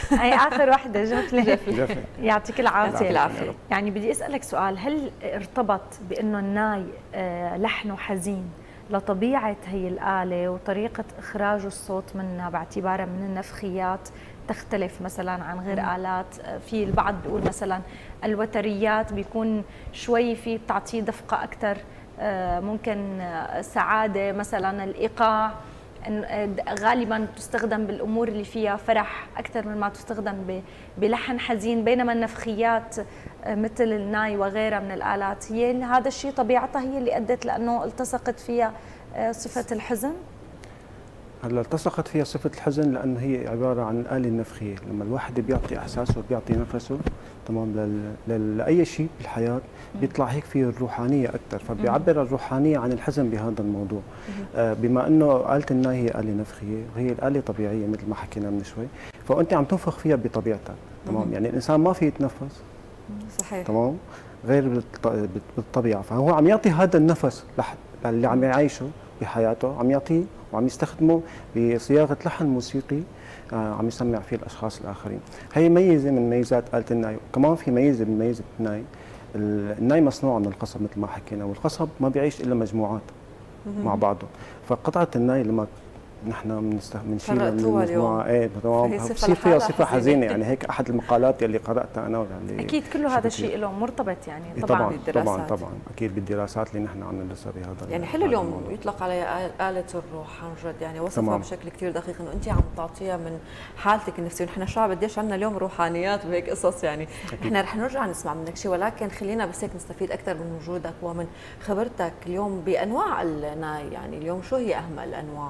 هي اخر وحده جفله. يعطيك العافيه. العافيه. يعني بدي اسالك سؤال، هل ارتبط بانه الناي لحنه حزين لطبيعه هي الاله وطريقه اخراج الصوت منها باعتبارها من النفخيات تختلف مثلا عن غير آلات؟ في البعض بيقول مثلا الوتريات بيكون شوي في بتعطيه دفقة أكثر، ممكن سعادة مثلا، الإيقاع غالبا تستخدم بالأمور اللي فيها فرح أكثر من ما تستخدم بلحن حزين، بينما النفخيات مثل الناي وغيرها من الآلات هي هذا الشيء طبيعتها هي اللي أدت لأنه التصقت فيها صفة الحزن. هلا التصقت فيها صفة الحزن لأن هي عبارة عن آلة نفخية، لما الواحد بيعطي إحساسه وبيعطي نفسه تمام لأي شيء بالحياة بيطلع هيك فيه الروحانية أكثر، فبيعبر الروحانية عن الحزن بهذا الموضوع. بما أنه آلة الناي هي آلة نفخية وهي الآلة طبيعية مثل ما حكينا من شوي، فأنت عم تنفخ فيها بطبيعتها تمام. يعني الإنسان ما في يتنفس صحيح تمام غير بالطبيعة، فهو عم يعطي هذا النفس اللي عم يعيشه بحياته، عم يعطيه وعم يستخدمه بصياغه لحن موسيقي عم يسمع فيه الاشخاص الاخرين. هي ميزه من ميزات آلة الناي. كمان في ميزه من ميزه الناي، الناي مصنوع من القصب مثل ما حكينا، والقصب ما بيعيش الا مجموعات مع بعضهم، فقطعه الناي لما نحن بنشيل المجموعه تمام بصير فيها صفه حزينه. يعني هيك احد المقالات اللي قراتها انا واللي اكيد كله هذا الشيء له مرتبط يعني طبعا بالدراسات. طبعا اكيد بالدراسات اللي نحن عم ندرسها بهذا يعني حلو اليوم يطلق عليها آلة الروح عن جد، يعني وصفها بشكل كثير دقيق انه انت عم تعطيها من حالتك النفسيه، ونحن شعب قديش عندنا اليوم روحانيات وهيك قصص. يعني نحن رح نرجع نسمع منك شيء، ولكن خلينا بس هيك نستفيد اكثر من وجودك ومن خبرتك اليوم بانواع الناي. يعني اليوم شو هي اهم الانواع؟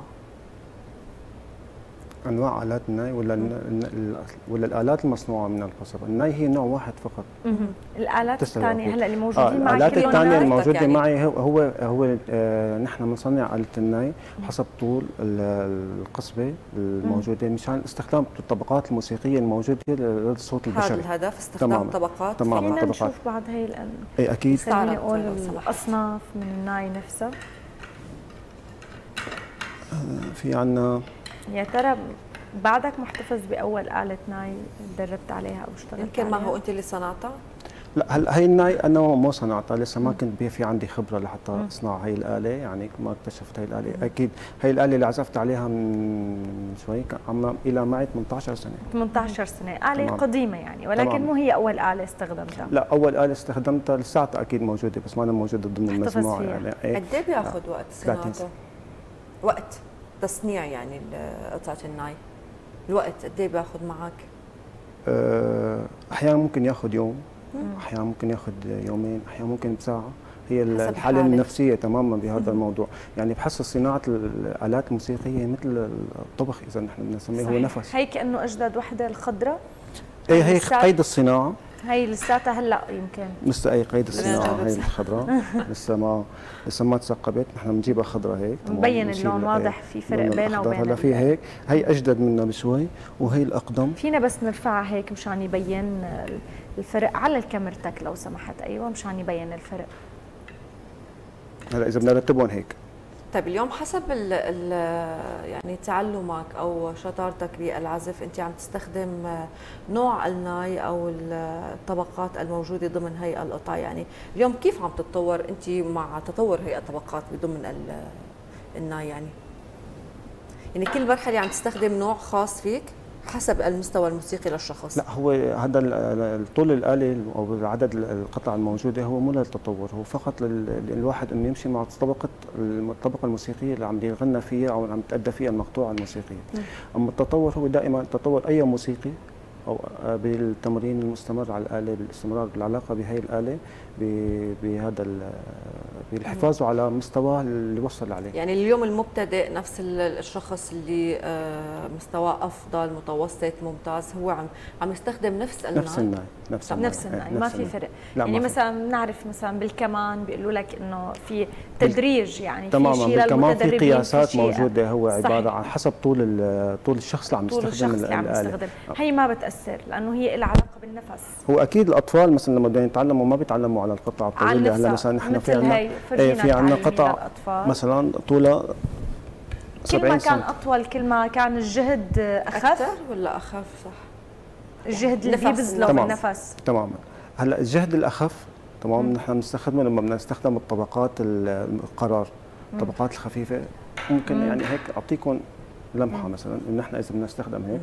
انواع آلات الناي ولا الآلات المصنوعة من القصب؟ الناي هي نوع واحد فقط. الآلات الثانية هلا اللي موجودين معي الآلات الثانية الموجودة يعني معي هو نحن بنصنع آلة الناي حسب طول القصبة الموجودة مشان استخدام الطبقات الموسيقية الموجودة للصوت البشري. هذا الهدف استخدام طبقات. خلينا نشوف بعض هي اي اكيد. خليني اقول الأصناف من الناي نفسها. في عندنا، يا ترى بعدك محتفظ بأول آلة ناي تدربت عليها أو اشتغلت يمكن عليها؟ ما هو أنت اللي صنعتها؟ لا هلا هي الناي أنا مو صنعتها لسه، ما كنت في عندي خبرة لحتى أصنع هي الآلة، يعني ما اكتشفت هي الآلة. أكيد هي الآلة اللي عزفت عليها من شوي إلى معي 18 سنة. 18 سنة، آلة قديمة يعني، ولكن مو هي أول آلة استخدمتها. لا أول آلة استخدمتها لساتها أكيد موجودة، بس ما أنا موجودة ضمن المجموعة. يعني قد إيه بياخذ وقت صناعته؟ وقت تصنيع يعني قطعة الناي، الوقت قد ايه بياخذ معك؟ احيانا ممكن ياخذ يوم، احيانا ممكن ياخذ يومين، احيانا ممكن بساعه. هي الحاله النفسيه تماما بهذا الموضوع. يعني بحس صناعه الآلات الموسيقيه مثل الطبخ اذا نحن بنسميه، هو نفس. هي كانه اجدد وحده الخضراء. ايه هي قيد الصناعه. هي لساتها هلا يمكن لسه اي قيد الصناعه هي الخضراء لسه ما تثقبت. نحن بنجيبها خضراء هيك مبين اللون واضح، في فرق بينها وبين هلا في هيك. هي اجدد منها بشوي وهي الاقدم. فينا بس نرفعها هيك مشان يبين الفرق على الكاميرتك لو سمحت. ايوه مشان يبين الفرق. هلا اذا بدنا نرتبهم هيك. طيب اليوم حسب يعني تعلمك او شطارتك بالعزف، انت عم تستخدم نوع الناي او الطبقات الموجوده ضمن هي القطع. يعني اليوم كيف عم تتطور انت مع تطور هي الطبقات ضمن الناي؟ يعني كل مرحله عم تستخدم نوع خاص فيك حسب المستوى الموسيقي للشخص. لا هو هذا طول الآلة او عدد القطع الموجوده هو مو للتطور، هو فقط الواحد انه يمشي مع الطبقه الموسيقيه اللي عم يغنى فيها او عم تأدى فيها المقطوعه الموسيقيه. اما التطور هو دائما تطور اي موسيقي او بالتمرين المستمر على الآلة، بالاستمرار بالعلاقه بهي الآلة، بهذا بالحفاظ على مستواه اللي وصل عليه. يعني اليوم المبتدئ نفس الشخص اللي مستواه افضل متوسط ممتاز هو عم يستخدم نفس الناي. نفس الناي ما في فرق. يعني مثلا بنعرف مثلا بالكمان بيقولوا لك انه في تدريج، يعني في شيء للمتدربين، في قياسات موجوده. هو عباره عن حسب طول الشخص اللي عم يستخدم الآلة. هي ما بتاثر لانه هي لها علاقه بالنفس. هو اكيد الاطفال مثلا لما بدهم يتعلموا ما بيتعلموا على القطع الطويله. هلا مثلا نحن في عندنا قطع مثلا طولها 70 كل ما كان اطول كل ما كان الجهد اخف ولا اخف؟ صح. الجهد اللي بيبذله بالنفس. تماما. هلا الجهد الاخف تمام نحن بنستخدمه لما بنستخدم الطبقات القرار، الطبقات الخفيفه. ممكن يعني هيك اعطيكم لمحه مثلا انه نحن اذا بنستخدم هيك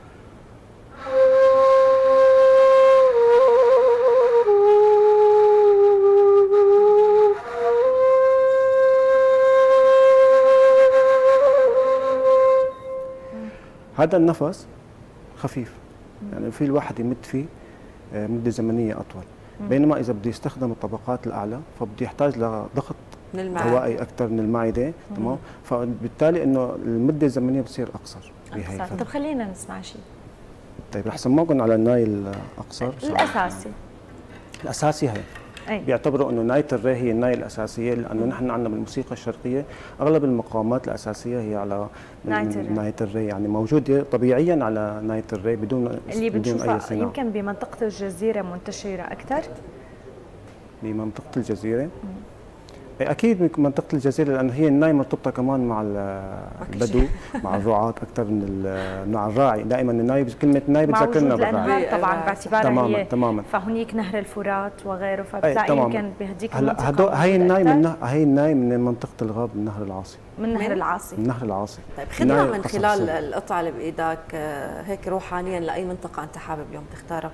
هذا النفس خفيف، يعني في الواحد يمد فيه مده زمنيه اطول. بينما اذا بده يستخدم الطبقات الاعلى فبده يحتاج لضغط هوائي اكثر من المعده، تمام؟ فبالتالي انه المده الزمنيه بتصير اقصر بهي الفتره. طب خلينا نسمع شيء. طيب رح سمعكم على الناي الاقصر. الاساسي هي بيعتبروا انه ناية الري هي الناي الاساسيه، لانه نحن عندنا بالموسيقى الشرقيه اغلب المقامات الاساسيه هي على ناية الري، يعني موجوده طبيعيا على ناية الري بدون اي صناعه. يمكن بمنطقه الجزيره منتشره اكثر. بمنطقه الجزيره اكيد منطقه الجزيره، لانه هي الناي مرتبطه كمان مع البدو مع الرعاة اكثر من مع الراعي. دائما الناي كلمه ناي بتذكرنا بالراعي طبعا باعتبارها هي تماما. فهنيك نهر الفرات وغيره، فبتلاقي يمكن بهديك المنطقه هي الناي من منطقه الغاب من نهر العاصي. من نهر العاصي. طيب خلينا من خلال القطعه اللي بايدك هيك روحانيا لاي منطقه انت حابب اليوم تختارها.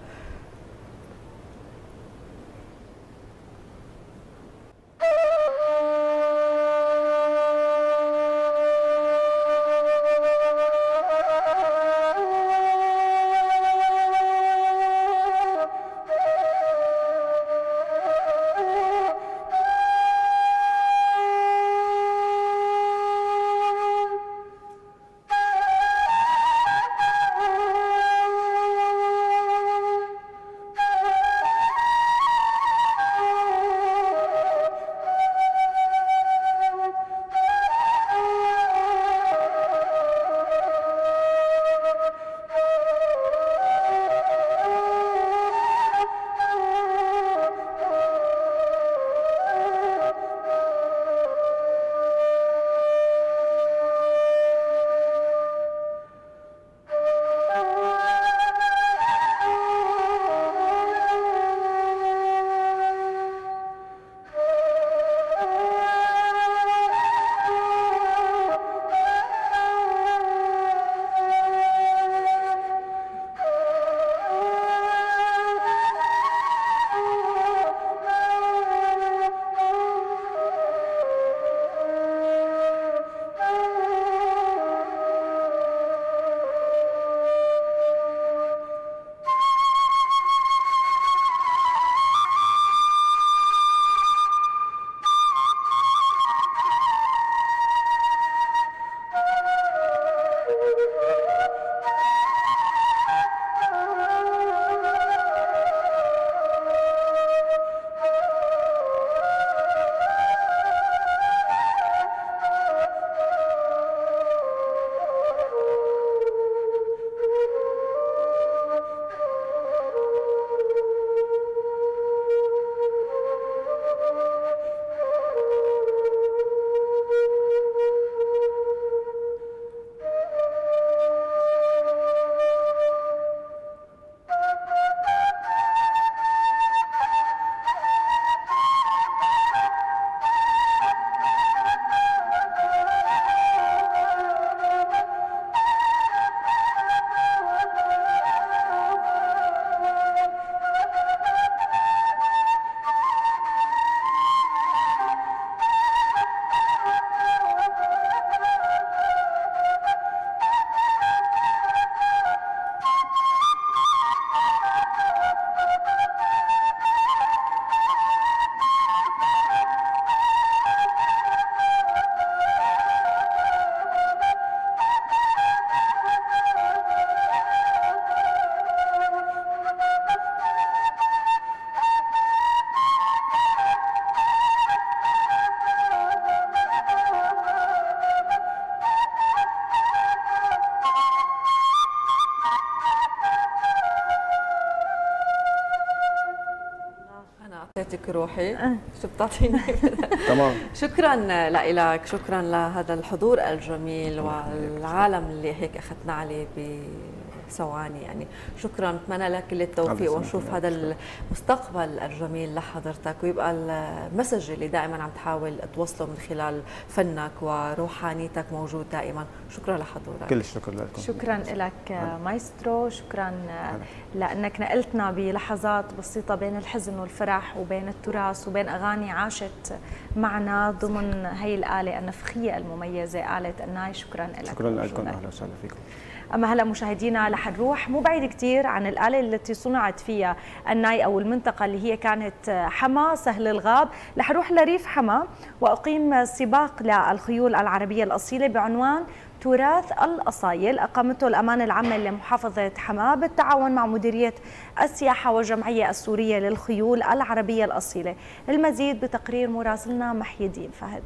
اعطيتك روحي شو بتعطيني. تمام. شكرا لك، شكرا لهذا الحضور الجميل والعالم اللي هيك اخذنا عليه ثواني يعني. شكرا، نتمنى لك كل التوفيق ونشوف هذا المستقبل الجميل لحضرتك، ويبقى المسج اللي دائما عم تحاول توصله من خلال فنك وروحانيتك موجود دائما. شكرا لحضورك. كل الشكر لكم. شكرا لك مايسترو، شكرا لانك نقلتنا بلحظات بسيطه بين الحزن والفرح وبين التراث وبين اغاني عاشت معنا ضمن هي الاله النفخيه المميزه آلة الناي. شكرا لك. شكرا لكم، اهلا وسهلا فيكم. أما هلا مشاهدينا رح نروح مو بعيد كثير عن الآلة التي صنعت فيها الناي أو المنطقة اللي هي كانت حما سهل الغاب. رح نروح لريف حما وأقيم سباق للخيول العربية الأصيلة بعنوان تراث الأصايل، أقامته الأمانة العامة لمحافظة حما بالتعاون مع مديرية السياحة والجمعية السورية للخيول العربية الأصيلة. المزيد بتقرير مراسلنا محي الدين فهد.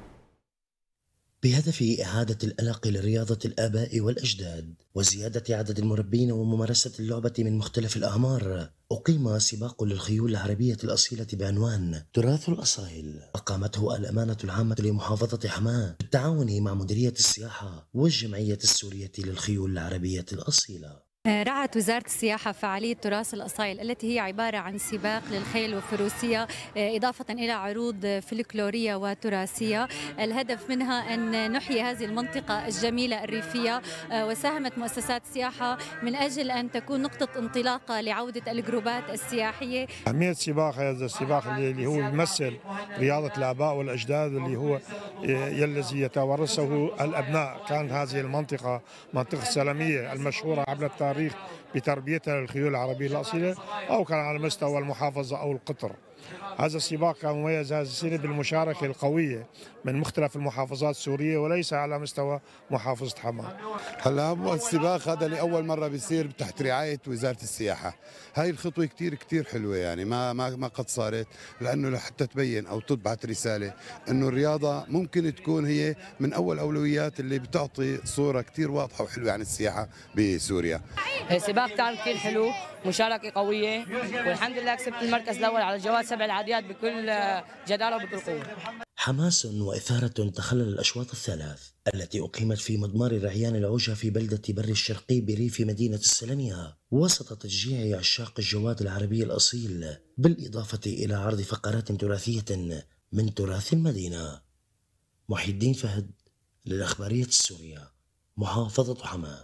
بهدف إعادة الألق لرياضة الآباء والأجداد وزيادة عدد المربين وممارسة اللعبة من مختلف الأعمار، أقيم سباق للخيول العربية الأصيلة بعنوان تراث الأصايل، أقامته الأمانة العامة لمحافظة حماة بالتعاون مع مديرية السياحة والجمعية السورية للخيول العربية الأصيلة. رعت وزارة السياحة فعالية تراث الأصايل التي هي عبارة عن سباق للخيل والفروسية إضافة إلى عروض فلكلورية وتراثية. الهدف منها أن نحيي هذه المنطقة الجميلة الريفية، وساهمت مؤسسات السياحة من أجل أن تكون نقطة انطلاقة لعودة الجروبات السياحية. أهمية سباق هذا السباق اللي هو يمثل رياضة الآباء والأجداد، اللي هو الذي يتوارثه الأبناء. كان هذه المنطقة منطقة سلامية المشهورة عبر التاريخ بتربيتها للخيول العربية الأصيلة، أو كان على مستوى المحافظة أو القطر. هذا السباق كان مميز هذه السنة بالمشاركة القوية من مختلف المحافظات السورية وليس على مستوى محافظة حما. هلا السباق هذا لأول مرة بيصير تحت رعاية وزارة السياحة. هاي الخطوة كتير حلوة، يعني ما قد صارت، لأنه لحتى تبين أو تبعث رسالة إنه الرياضة ممكن تكون هي من أول أولويات اللي بتعطي صورة كتير واضحة وحلوة عن السياحة بسوريا. السباق كان كتير حلو، مشاركة قوية، والحمد لله كسبت المركز الأول على جوائز 7 العاديات بكل جدارة وبكل قوة. حماس وإثارة تخلل الأشواط الثلاث التي أقيمت في مضمار رعيان العوجة في بلدة بري الشرقي بريف مدينة السلمية، وسط تشجيع عشاق الجواد العربي الأصيل، بالإضافة إلى عرض فقرات تراثية من تراث المدينة. محي الدين فهد للأخبارية السورية، محافظة حماة.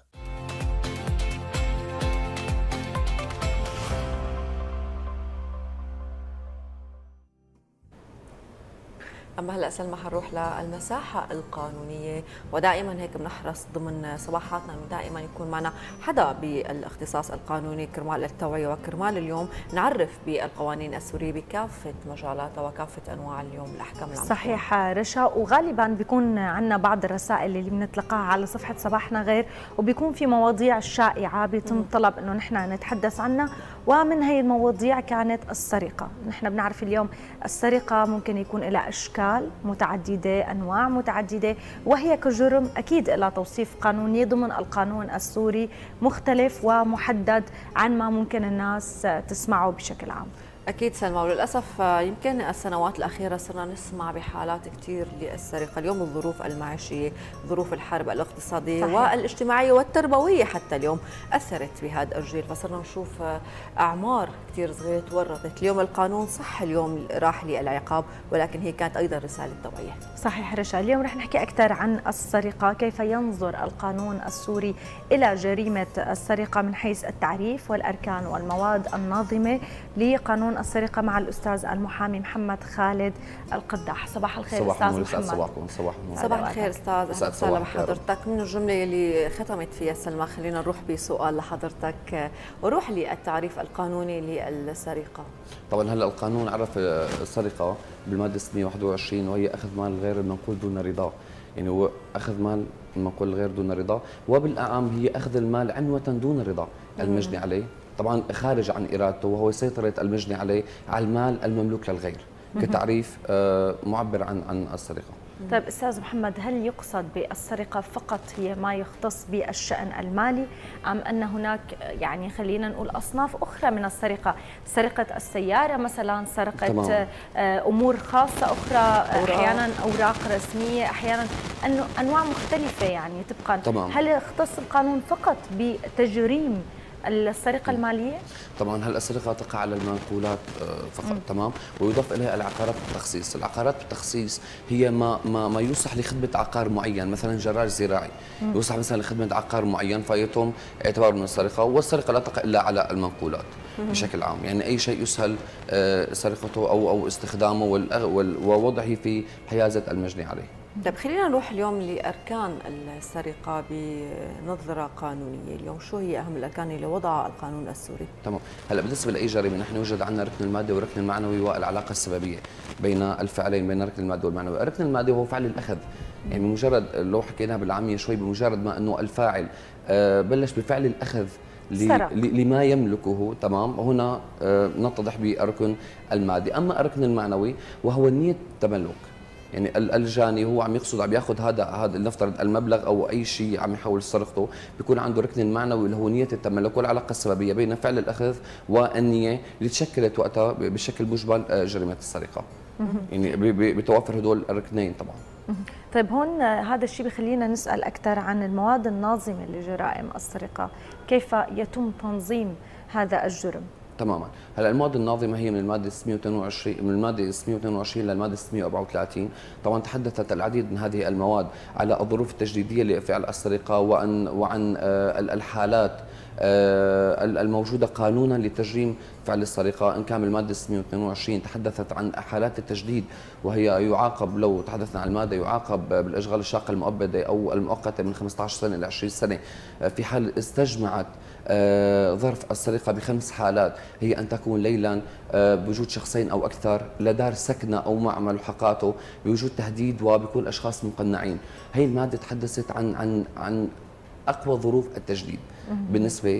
أما هلا سلمى حنروح للمساحة القانونية، ودائما هيك بنحرص ضمن صباحاتنا انه دائما يكون معنا حدا بالاختصاص القانوني كرمال التوعية وكرمال اليوم نعرف بالقوانين السورية بكافة مجالاتها وكافة أنواع اليوم الأحكام اللي عم تكون. صحيح رشا، وغالبا بيكون عندنا بعض الرسائل اللي بنتلقاها على صفحة صباحنا غير، وبيكون في مواضيع شائعة بيتم طلب انه نحن نتحدث عنها، ومن هي المواضيع كانت السرقة. نحن بنعرف اليوم السرقة ممكن يكون لها أشكال متعددة، أنواع متعددة، وهي كجرم أكيد لها توصيف قانوني ضمن القانون السوري مختلف ومحدد عن ما ممكن الناس تسمعه بشكل عام. أكيد سلمى، وللأسف يمكن السنوات الأخيرة صرنا نسمع بحالات كثير للسرقة. اليوم الظروف المعيشية، ظروف الحرب الاقتصادية صحيح. والاجتماعية والتربوية حتى اليوم أثرت بهذا الجيل، فصرنا نشوف أعمار كثير صغيرة تورطت. اليوم القانون صح اليوم راح للعقاب، ولكن هي كانت أيضا رسالة توعية. صحيح رشا، اليوم رح نحكي أكثر عن السرقة، كيف ينظر القانون السوري إلى جريمة السرقة من حيث التعريف والأركان والمواد الناظمة لقانون السرقة، مع الأستاذ المحامي محمد خالد القداح. صباح الخير أستاذ محمد. صباحكم. صباح الخير أستاذ. أهلا بحضرتك. من الجملة اللي ختمت فيها سلمى خلينا نروح بسؤال لحضرتك، وروح للتعريف القانوني للسرقة. طبعا هلا القانون عرف السرقة بالمادة 621 وهي أخذ مال غير المنقول دون رضاه، يعني هو أخذ مال المنقول غير دون رضاه، وبالأعم هي أخذ المال عنوة دون رضا المجني عليه، طبعا خارج عن إرادته، وهو سيطرة المجني عليه على المال المملوك للغير كتعريف معبر عن السرقة. طيب استاذ محمد، هل يقصد بالسرقه فقط هي ما يختص بالشأن المالي، ام ان هناك يعني خلينا نقول اصناف اخرى من السرقه، سرقه السياره مثلا، سرقه تمام. امور خاصه اخرى، احيانا اوراق رسميه، احيانا انه انواع مختلفه يعني طبقا. تمام. هل يختص القانون فقط بتجريم السرقه الماليه؟ طبعا هلا السرقه تقع على المنقولات فقط. تمام. ويضاف اليها العقارات بالتخصيص. العقارات بالتخصيص هي ما يصلح لخدمه عقار معين، مثلا جراج زراعي يصلح مثلا لخدمه عقار معين فيتم اعتباره من السرقه. والسرقه لا تقع الا على المنقولات بشكل عام، يعني اي شيء يسهل سرقته او استخدامه ووضعه في حيازه المجني عليه. طيب خلينا نروح اليوم لأركان السرقة بنظرة قانونية. اليوم شو هي أهم الأركان اللي وضعها القانون السوري؟ تمام. هلا بالنسبة لأي جريمة نحن يوجد عندنا ركن المادي وركن المعنوي والعلاقة السببية بين الفعلين، بين ركن المادي والمعنوي. الركن المادي هو فعل الأخذ، يعني بمجرد لو حكيناها بالعامية شوي، بمجرد ما أنه الفاعل بلش بفعل الأخذ لما يملكه، تمام، هنا نتضح بالركن المادي. أما الركن المعنوي وهو نية التملك، يعني الجاني هو عم يقصد عم ياخذ هذا لنفترض المبلغ او اي شيء عم يحاول سرقته، بيكون عنده ركن معنوي اللي هو نيه التملك والعلاقه السببيه بين فعل الاخذ والنيه اللي تشكلت وقتها بشكل مجمل جريمه السرقه. يعني بتوفر هدول الركنين طبعا. طيب هون هذا الشيء بخلينا نسال اكثر عن المواد الناظمه لجرائم السرقه، كيف يتم تنظيم هذا الجرم؟ تماما. هلا المواد الناظمه هي من الماده 622 للماده 634. طبعا تحدثت العديد من هذه المواد على الظروف التجديديه لفعل السرقه وعن الحالات الموجوده قانونا لتجريم فعل السرقه. ان كان الماده 622 تحدثت عن حالات التجديد، وهي يعاقب، لو تحدثنا عن الماده، يعاقب بالاشغال الشاقه المؤبده او المؤقته من 15 سنه الى 20 سنه في حال استجمعت ظرف السرقة ب5 حالات، هي أن تكون ليلا بوجود شخصين أو أكثر، لدار سكنة أو مع ملحقاته، بوجود تهديد وبكون أشخاص مقنعين. هي المادة تحدثت عن أقوى ظروف التجديد بالنسبة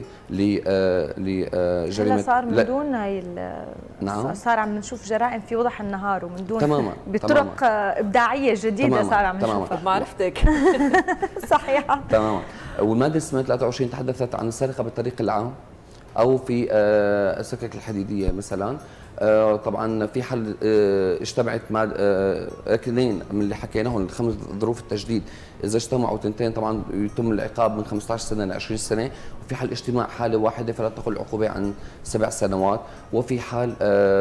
لجريمة. صار من دون هاي نعم. صار عم نشوف جرائم في وضح النهار ومن دون تماما بطرق إبداعية جديدة صار عم نشوفها بمعرفتك. صحيح. تماما. والمادة 623 تحدثت عن السرقة بالطريق العام أو في السكك الحديدية مثلا. طبعا في حال اجتمعت ركنين من اللي حكيناهم، 5 ظروف التجديد، اذا اجتمعوا تنتين طبعا يتم العقاب من 15 سنه ل 20 سنه، وفي حال اجتماع حاله واحده فلا تقل العقوبه عن 7 سنوات، وفي حال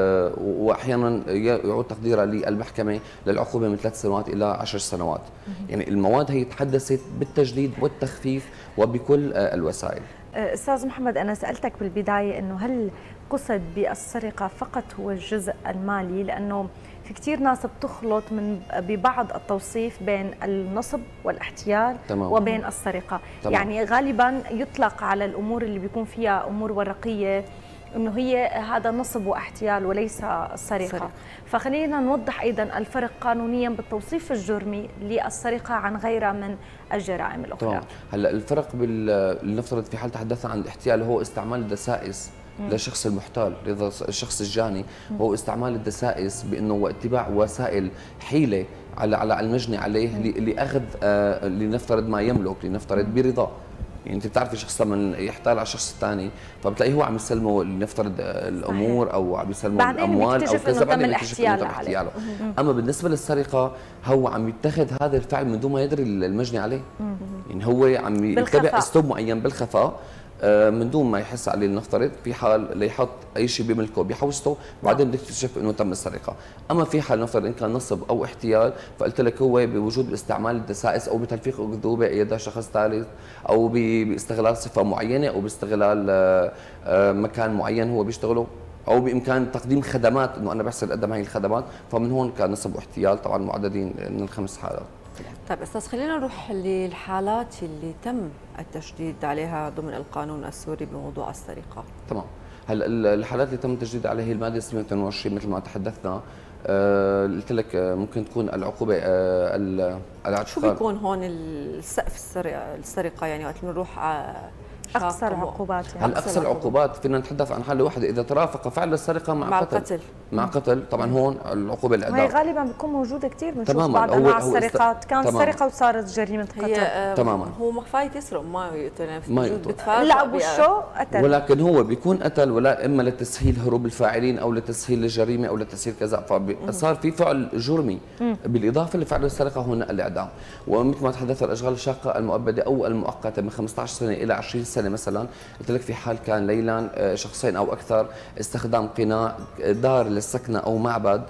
واحيانا يعود تقديرها للمحكمه للعقوبه من 3 سنوات الى 10 سنوات. يعني المواد هي تحدثت بالتجديد والتخفيف وبكل الوسائل. استاذ محمد، انا سالتك بالبدايه انه هل قصد بالسرقه فقط هو الجزء المالي، لانه في كثير ناس بتخلط ببعض التوصيف بين النصب والاحتيال تمام. وبين السرقه. تمام. يعني غالبا يطلق على الامور اللي بيكون فيها امور ورقيه انه هي هذا نصب واحتيال وليس السرقه. فخلينا نوضح ايضا الفرق قانونيا بالتوصيف الجرمي للسرقه عن غيرها من الجرائم الاخرى. طبعا. هلا الفرق لنفترض في حال تحدثنا عن الاحتيال هو استعمال الدسائس للشخص المحتال، اذا الشخص الجاني هو استعمال الدسائس بانه واتباع وسائل حيله على المجني عليه لاخذ لنفترض ما يملك، لنفترض برضاه. يعني انت بتعرفي شخص لما يحتال على شخص ثاني فبتلاقيه هو عم يسلمه لنفترض الامور او عم يسلمه الاموال او كذا، بعدين بيكتشف انه تم احتياله. اما بالنسبه للسرقه هو عم يتخذ هذا الفعل من دون ما يدري المجني عليه. يعني هو عم يتبع اسلوب معين بالخفاء من دون ما يحس عليه، لنفترض في حال ليحط اي شيء بملكه بحوزته وبعدين بيكتشف انه تم السرقه. اما في حال نفترض ان كان نصب او احتيال فقلت لك هو بوجود استعمال الدسائس او بتلفيق اكذوبه يد شخص ثالث او باستغلال صفه معينه او باستغلال مكان معين هو بيشتغله او بامكان تقديم خدمات، انه انا بحصل اقدم هاي الخدمات، فمن هون كان نصب واحتيال طبعا معددين من ال5 حالات. طيب استاذ خلينا نروح للحالات اللي تم التشديد عليها ضمن القانون السوري بموضوع السرقه. تمام. هلا الحالات اللي تم التشديد عليها هي الماده 622 مثل ما تحدثنا. قلت لك ممكن تكون العقوبه شو بيكون هون السقف السرقه؟ يعني وقت بنروح اقصى العقوبات يعني. هل اقصى العقوبات فينا نتحدث عن حاله واحده اذا ترافق فعل السرقه مع قتل. مع قتل طبعا هون العقوبه الاعدام. وهي غالبا بتكون موجوده كثير، بنشوف بعض انواع السرقات كانت سرقه وصارت جريمه قتل. تماما. هو مخفايت يسرق ما يقتل، ما يقتل. لا بوشه قتل، ولكن هو بيكون قتل ولا اما لتسهيل هروب الفاعلين او لتسهيل الجريمه او لتسهيل كذا، فصار في فعل جرمي بالاضافه لفعل السرقه هنا الاعدام. ومثل ما تحدث الاشغال الشاقه المؤبده او المؤقته من 15 سنه الى 20 سنه مثلا. قلت لك في حال كان ليلا شخصين او اكثر استخدام قناع، دار للسكنه او معبد،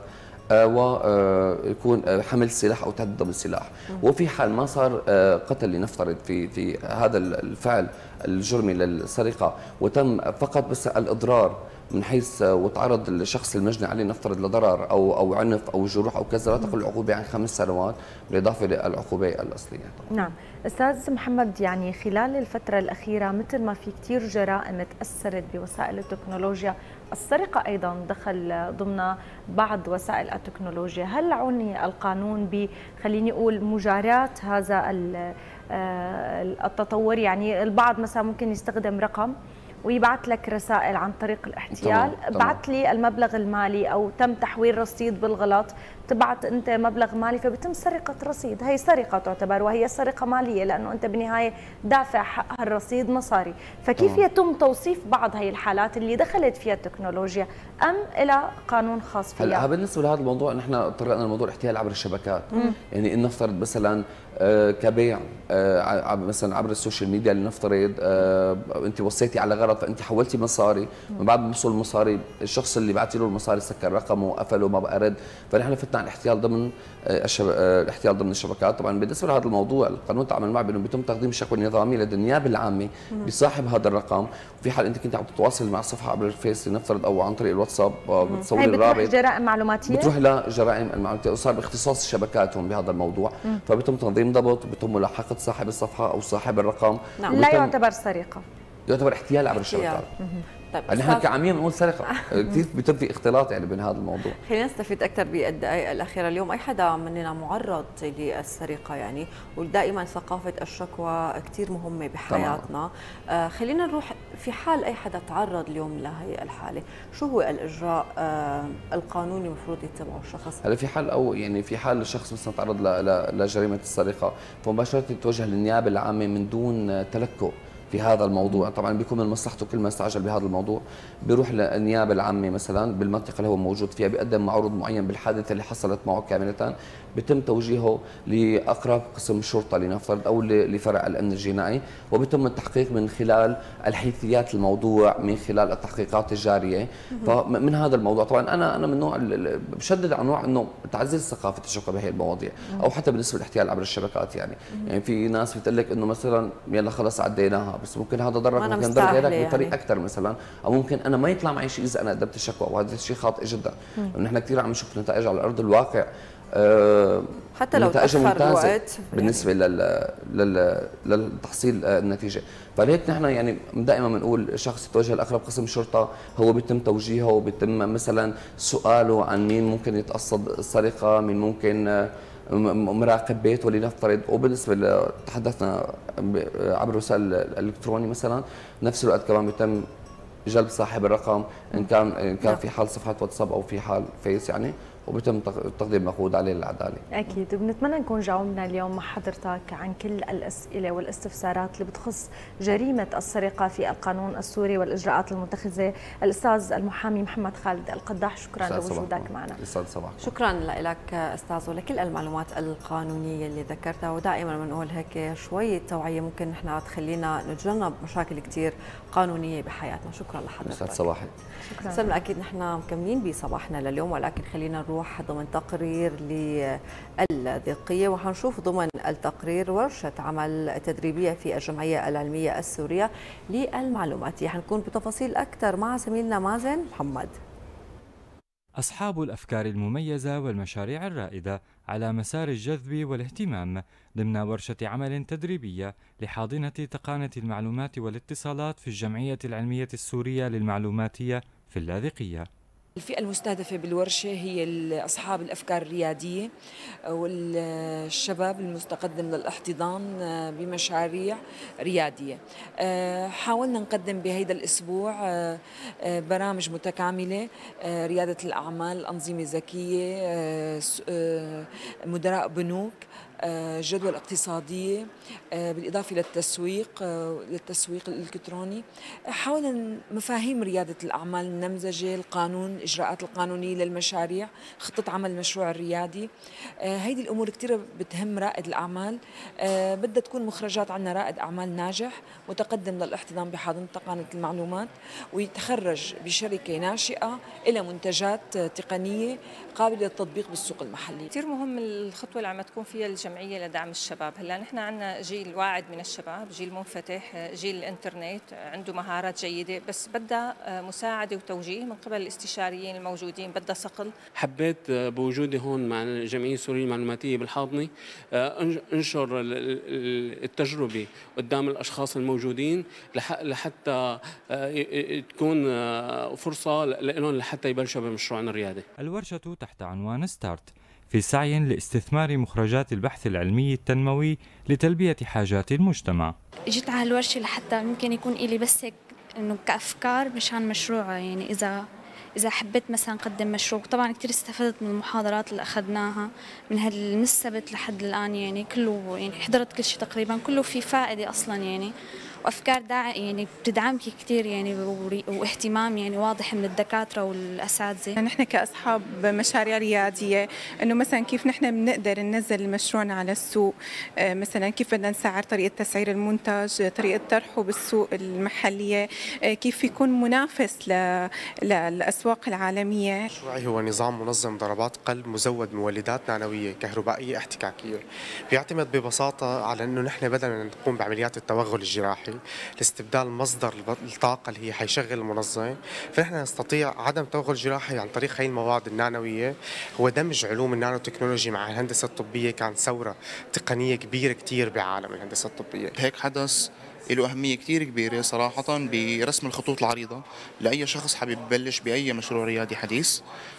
ويكون حمل سلاح او تهديد بالسلاح. وفي حال ما صار قتل لنفترض في هذا الفعل الجرمي للسرقه وتم فقط بس الاضرار من حيث وتعرض الشخص المجني عليه نفترض لضرر او عنف او جروح او كذا، لا تقل العقوبه عن 5 سنوات بالاضافه للعقوبه الاصليه. نعم، استاذ محمد، يعني خلال الفتره الاخيره مثل ما في كثير جرائم تاثرت بوسائل التكنولوجيا، السرقه ايضا دخل ضمن بعض وسائل التكنولوجيا. هل عني القانون خليني اقول مجاراة هذا التطور؟ يعني البعض مثلا ممكن يستخدم رقم ويبعث لك رسائل عن طريق الاحتيال، بعت لي المبلغ المالي او تم تحويل رصيد بالغلط، تبعت انت مبلغ مالي فبتم سرقه رصيد. هي سرقه تعتبر، وهي سرقه ماليه لانه انت بالنهايه دافع حق هالرصيد مصاري. فكيف يتم توصيف بعض هي الحالات اللي دخلت فيها التكنولوجيا ام الى قانون خاص فيها؟ هلا بالنسبه لهذا الموضوع نحن طرقنا لموضوع الاحتيال عبر الشبكات. يعني ان نفترض مثلا كبيع مثلا عبر السوشيال ميديا، لنفترض انت وصيتي على غرض فانت حولتي مصاري، من بعد ما وصل المصاري الشخص اللي بعتي له المصاري سكر رقمه وقفله ما بقى رد، فنحن فتنا عن الاحتيال ضمن الاحتيال ضمن الشبكات. طبعا بالنسبه لهذا الموضوع القانون تعمل معه بانه بيتم تقديم شكوى نظاميه لدى النيابه العامه بصاحب هذا الرقم. وفي حال انت كنت عم تتواصل مع الصفحه عبر الفيس لنفترض او عن طريق الواتساب بتصوري الرابط، بتروح جرائم معلوماتيه، بتروح لجرائم المعلوماتيه وصار باختصاص الشبكات هون بهذا الموضوع. فبيتم تنظيم ضبط وبيتم ملاحقه صاحب الصفحه او صاحب الرقم. لا يعتبر سرقه، يعتبر احتيال عبر الشبكات. طيب نحن كعامين بنقول سرقه، كثير بيتم في اختلاط يعني بين هذا الموضوع. خلينا نستفيد اكثر بالدقائق الاخيره. اليوم اي حدا مننا معرض للسرقه يعني، ودائما ثقافه الشكوى كثير مهمه بحياتنا. خلينا نروح في حال اي حدا تعرض اليوم لهي الحاله، شو هو الاجراء القانوني المفروض يتبعه الشخص؟ هلا في حال او يعني في حال الشخص مثلا تعرض لجريمه السرقه فمباشره يتوجه للنيابه العامه من دون تلكؤ في هذا الموضوع. طبعا بيكون من مصلحته كل ما استعجل بهذا الموضوع بيروح للنيابه العامه مثلا بالمنطقه اللي هو موجود فيها، بيقدم معروض معين بالحادثه اللي حصلت معه كامله، بيتم توجيهه لاقرب قسم شرطه لنفترض او لفرع الامن الجنائي، وبيتم التحقيق من خلال الحيثيات الموضوع، من خلال التحقيقات الجاريه. فمن هذا الموضوع طبعا انا من نوع بشدد على نوع انه تعزيز ثقافه الشكوى بهي المواضيع، او حتى بالنسبه للاحتيال عبر الشبكات. يعني في ناس بتقول لك انه مثلا يلا خلص عديناها، بس ممكن هذا ضرك ممكن ضر غيرك يعني بطريقه اكثر مثلا، او ممكن انا ما يطلع معي شيء اذا انا قدمت الشكوى، وهذا الشيء خاطئ جدا. نحن كثير عم نشوف نتائج على ارض الواقع حتى لو تاخر الوقت بالنسبه للتحصيل النتيجه. فلهيك نحن يعني دائما بنقول الشخص يتوجه لاقرب قسم شرطه، هو بيتم توجيهه وبيتم مثلا سؤاله عن مين ممكن يتقصد السرقه، مين ممكن مراقب بيته لنفترض. وبالنسبه تحدثنا عبر وسائل الالكتروني مثلا، نفس الوقت كمان بيتم جلب صاحب الرقم ان كان في حال صفحه واتساب او في حال فيس يعني، وبيتم تقديم مقود عليه للعداله. اكيد، وبنتمنى نكون جاوبنا اليوم مع حضرتك عن كل الاسئله والاستفسارات اللي بتخص جريمه السرقه في القانون السوري والاجراءات المتخذه. الاستاذ المحامي محمد خالد القداح، شكرا لوجودك معنا. شكرا لك استاذ ولكل المعلومات القانونيه اللي ذكرتها. ودائما بنقول هيك شويه توعيه ممكن نحن تخلينا نتجنب مشاكل كثير قانونيه بحياتنا. شكرا لحضرتك. استاذ صباحي. شكرا. اكيد نحن مكملين بصباحنا لليوم، ولكن خلينا نروح ضمن تقرير للذقية، وحنشوف ضمن التقرير ورشة عمل تدريبية في الجمعية العلمية السورية للمعلوماتية. حنكون بتفاصيل أكثر مع زميلنا مازن محمد. أصحاب الأفكار المميزة والمشاريع الرائدة على مسار الجذب والاهتمام ضمن ورشة عمل تدريبية لحاضنة تقنية المعلومات والاتصالات في الجمعية العلمية السورية للمعلوماتية في اللاذقية. الفئة المستهدفة بالورشة هي أصحاب الأفكار الريادية والشباب المستقدم للاحتضان بمشاريع ريادية. حاولنا نقدم بهذا الأسبوع برامج متكاملة: ريادة الأعمال، أنظمة ذكية، مدراء بنوك، جدول اقتصادية، بالإضافة للتسويق الإلكتروني. حاولنا مفاهيم ريادة الأعمال النمذجة، القانون، الإجراءات القانونية للمشاريع، خطة عمل المشروع الريادي. هيدي الأمور كتير بتهم رائد الأعمال. بدها تكون مخرجات عنا رائد أعمال ناجح متقدم للاحتضان بحاضنة تقنية المعلومات، ويتخرج بشركة ناشئة إلى منتجات تقنية قابلة للتطبيق بالسوق المحلي. كثير مهم الخطوة اللي عم تكون فيها الجمعية لدعم الشباب. هلا نحن عندنا جيل واعد من الشباب، جيل منفتح، جيل الانترنت، عنده مهارات جيدة، بس بدها مساعدة وتوجيه من قبل الاستشاريين الموجودين، بدها صقل. حبيت بوجودي هون مع الجمعية السورية المعلوماتية بالحاضنة انشر التجربة قدام الاشخاص الموجودين لحتى تكون فرصة لهم لحتى يبلشوا بمشروعنا الريادي. الورشة تحت عنوان ستارت في سعي لاستثمار مخرجات البحث العلمي التنموي لتلبية حاجات المجتمع. اجيت على الورشة لحتى ممكن يكون إلي بس هيك إنه كأفكار مشان مشروع، يعني إذا حبيت مثلا أقدم مشروع. طبعا كتير استفدت من المحاضرات اللي أخذناها من السبت لحد الآن، يعني كله يعني حضرت كل شيء تقريبا، كله في فائدة أصلا يعني، وأفكار يعني بتدعمك كتير يعني، واهتمام يعني واضح من الدكاترة والأساتذة. نحن كأصحاب مشاريع ريادية إنه مثلا كيف نحن بنقدر ننزل مشروعنا على السوق، مثلا كيف بدنا نسعر، طريقة تسعير المنتج، طريقة طرحه بالسوق المحلية، كيف يكون منافس للأسواق العالمية. مشروعي هو نظام منظم ضربات قلب مزود مولدات نانوية كهربائية احتكاكية. بيعتمد ببساطة على إنه نحن بدنا نقوم بعمليات التوغل الجراحي لاستبدال مصدر الطاقة اللي هي حيشغل المنظم، فنحن نستطيع عدم التوغل الجراحي عن طريق هي المواد النانوية. هو دمج علوم النانو تكنولوجي مع الهندسة الطبية كان ثورة تقنية كبيرة كتير بعالم الهندسة الطبية. هيك حدث له أهمية كتير كبيرة صراحة برسم الخطوط العريضة لأي شخص حابب يبلش بأي مشروع ريادي حديث،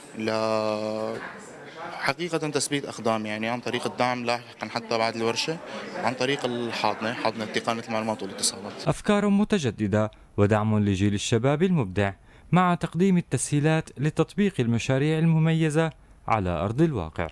حقيقة تثبيت أقدام يعني عن طريق الدعم لاحقا حتى بعد الورشة عن طريق حاضنة تقنية المعلومات والاتصالات. أفكار متجددة ودعم لجيل الشباب المبدع مع تقديم التسهيلات لتطبيق المشاريع المميزة على أرض الواقع.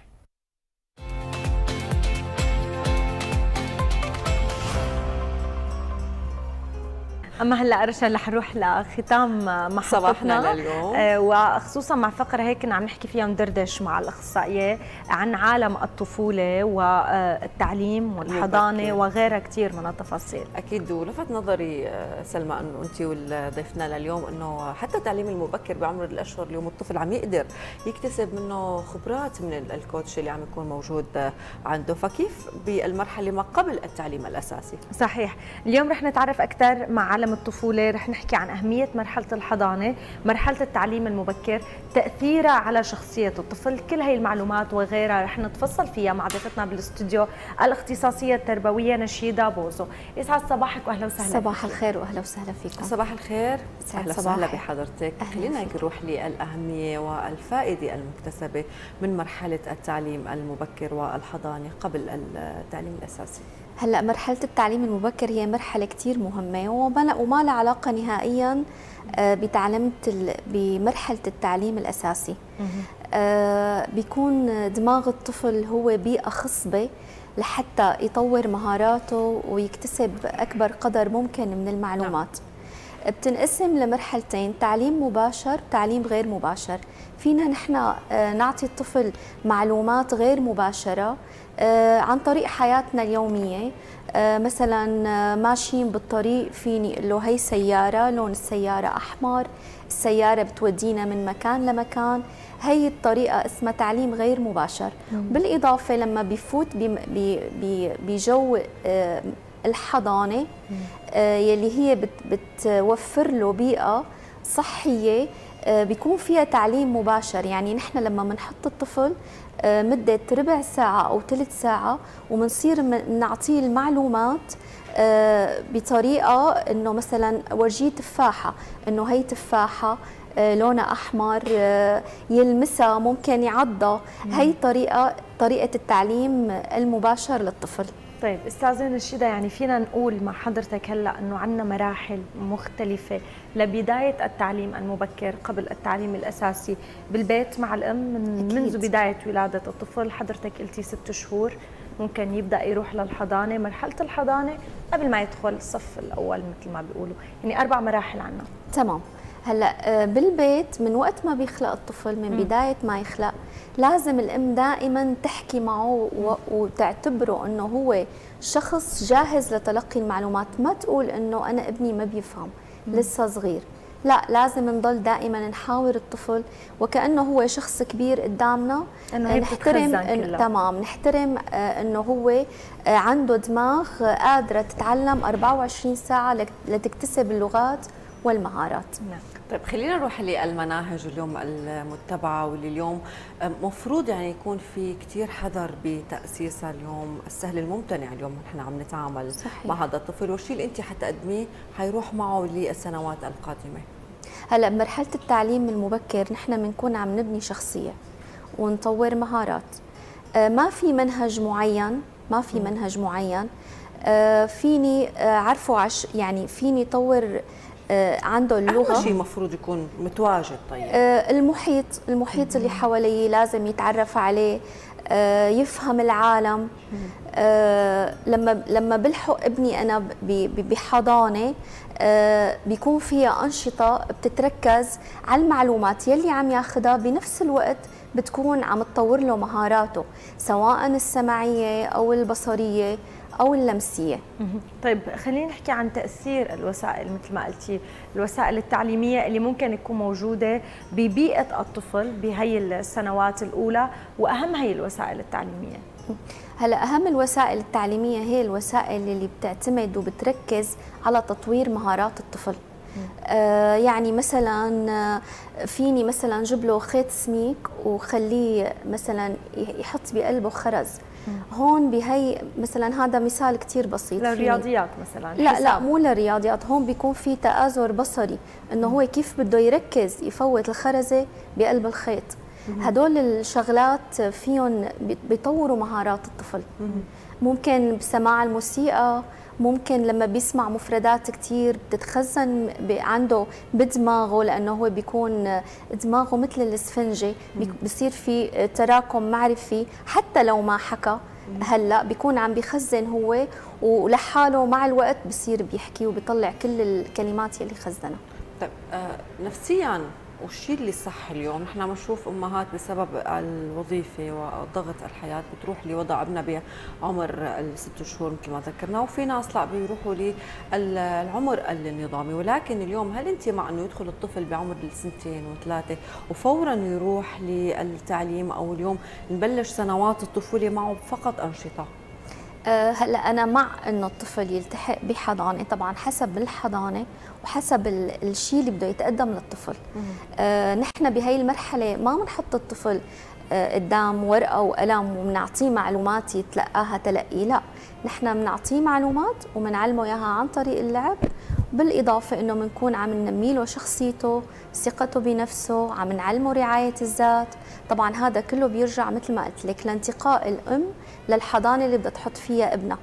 اما هلا رشا رح نروح لختام محطتنا صباحنا لليوم، وخصوصا مع فقره هيك عم نحكي فيها وندردش مع الاخصائيه عن عالم الطفوله والتعليم والحضانه وغيرها كثير من التفاصيل. اكيد. ولفت نظري سلمى انه انت وضيفنا لليوم انه حتى التعليم المبكر بعمر الاشهر اليوم الطفل عم يقدر يكتسب منه خبرات من الكوتش اللي عم يكون موجود عنده، فكيف بالمرحله ما قبل التعليم الاساسي؟ صحيح. اليوم رح نتعرف اكثر مع عالم الطفولة، رح نحكي عن أهمية مرحلة الحضانة، مرحلة التعليم المبكر، تأثيرها على شخصية الطفل، كل هاي المعلومات وغيرها رح نتفصل فيها مع ضيفتنا بالاستوديو الاختصاصية التربوية نشيدة بوزو. يسعد صباحك وأهلا وسهلا. صباح الخير وأهلا وسهلا فيكم. صباح الخير، أهلا وسهلا بحضرتك. خلينا نروح للأهمية والفائدة المكتسبة من مرحلة التعليم المبكر والحضانة قبل التعليم الأساسي. هلا مرحلة التعليم المبكر هي مرحلة كتير مهمة وما لها علاقة نهائيا بمرحلة التعليم الأساسي. بيكون دماغ الطفل هو بيئة خصبة لحتى يطور مهاراته ويكتسب أكبر قدر ممكن من المعلومات. بتنقسم لمرحلتين: تعليم مباشر وتعليم غير مباشر. فينا نحن نعطي الطفل معلومات غير مباشرة عن طريق حياتنا اليومية. مثلا ماشيين بالطريق فيني اقول له هي سيارة، لون السيارة أحمر، السيارة بتودينا من مكان لمكان. هي الطريقة اسمها تعليم غير مباشر. بالإضافة لما بيفوت بجو الحضانة يلي هي بتوفر له بيئة صحية بيكون فيها تعليم مباشر. يعني نحن لما بنحط الطفل مدة ربع ساعة أو ثلث ساعة ومنصير نعطيه المعلومات بطريقة إنه مثلا ورجيه تفاحة، إنه هي تفاحة لونها احمر، يلمسها، ممكن يعضها. هي طريقه التعليم المباشر للطفل. طيب استاذه نشيدة، يعني فينا نقول مع حضرتك هلا انه عندنا مراحل مختلفه لبدايه التعليم المبكر قبل التعليم الاساسي بالبيت مع الام منذ بدايه ولاده الطفل. حضرتك قلتي 6 شهور ممكن يبدا يروح للحضانه، مرحله الحضانه قبل ما يدخل الصف الاول مثل ما بيقولوا، يعني 4 مراحل عندنا. تمام. هلا بالبيت من وقت ما بيخلق الطفل، من بدايه ما يخلق، لازم الام دائما تحكي معه وتعتبره انه هو شخص جاهز لتلقي المعلومات. ما تقول انه انا ابني ما بيفهم لسه صغير، لا، لازم نضل دائما نحاور الطفل وكانه هو شخص كبير قدامنا، نحترم تمام، نحترم انه هو عنده دماغ قادره تتعلم 24 ساعه لتكتسب اللغات والمهارات. نعم. طيب خلينا نروح للمناهج اليوم المتبعه، واللي اليوم مفروض يعني يكون في كثير حذر بتاسيسها اليوم. السهل الممتنع اليوم نحن عم نتعامل مع هذا الطفل، والشيء اللي انت حتقدميه حيروح معه للسنوات القادمه. هلا بمرحله التعليم المبكر نحن بنكون عم نبني شخصيه ونطور مهارات. ما في منهج معين، فيني اعرفه يعني فيني طور عنده اللغه. أهم شيء المفروض يكون متواجد. طيب المحيط اللي حواليه لازم يتعرف عليه، يفهم العالم. لما بلحق ابني انا بحضانه بيكون فيها انشطه بتتركز على المعلومات يلي عم ياخذها، بنفس الوقت بتكون عم تطور له مهاراته سواء السمعيه او البصريه أو اللمسية. طيب خلينا نحكي عن تأثير الوسائل مثل ما قلتي، الوسائل التعليمية اللي ممكن تكون موجودة ببيئة الطفل بهي السنوات الأولى، وأهم هي الوسائل التعليمية. هلا أهم الوسائل التعليمية هي الوسائل اللي بتعتمد وبتركز على تطوير مهارات الطفل. يعني مثلا فيني مثلا جيب له خيط سميك وخليه مثلا يحط بقلبه خرز. هون بهي مثلا هذا مثال كتير بسيط للرياضيات مثلا. لا مو للرياضيات، هون بيكون في تآزر بصري انه هو كيف بده يركز يفوت الخرزه بقلب الخيط. هدول الشغلات فيهم بيطوروا مهارات الطفل. ممكن بسماع الموسيقى، ممكن لما بيسمع مفردات كتير بتتخزن عنده بدماغه، لأنه هو بيكون دماغه مثل الاسفنجة، بصير في تراكم معرفي حتى لو ما حكى. هلا بيكون عم بيخزن هو، ولحاله مع الوقت بصير بيحكي وبيطلع كل الكلمات يلي خزنها. طيب نفسيا والشيء اللي صح اليوم نحن عم نشوف امهات بسبب الوظيفه وضغط الحياه بتروح لوضع ابنها بعمر ال6 شهور مثل ما ذكرنا، وفي ناس لا بيروحوا للعمر النظامي. ولكن اليوم هل انت مع انه يدخل الطفل بعمر السنتين و3 وفورا يروح للتعليم، او اليوم نبلش سنوات الطفوله معه فقط انشطه؟ هلا انا مع انه الطفل يلتحق بحضانه، طبعا حسب الحضانه وحسب الشيء اللي بده يتقدم للطفل. نحن بهي المرحله ما بنحط الطفل قدام ورقه وقلم وبنعطيه معلومات يتلقاها تلقي، لا، نحن بنعطيه معلومات وبنعلمه اياها عن طريق اللعب، بالاضافه انه بنكون عم ننمي له شخصيته، ثقته بنفسه، عم نعلمه رعايه الذات. طبعا هذا كله بيرجع مثل ما قلت لك لانتقاء الام للحضانه اللي بدها تحط فيها ابنها،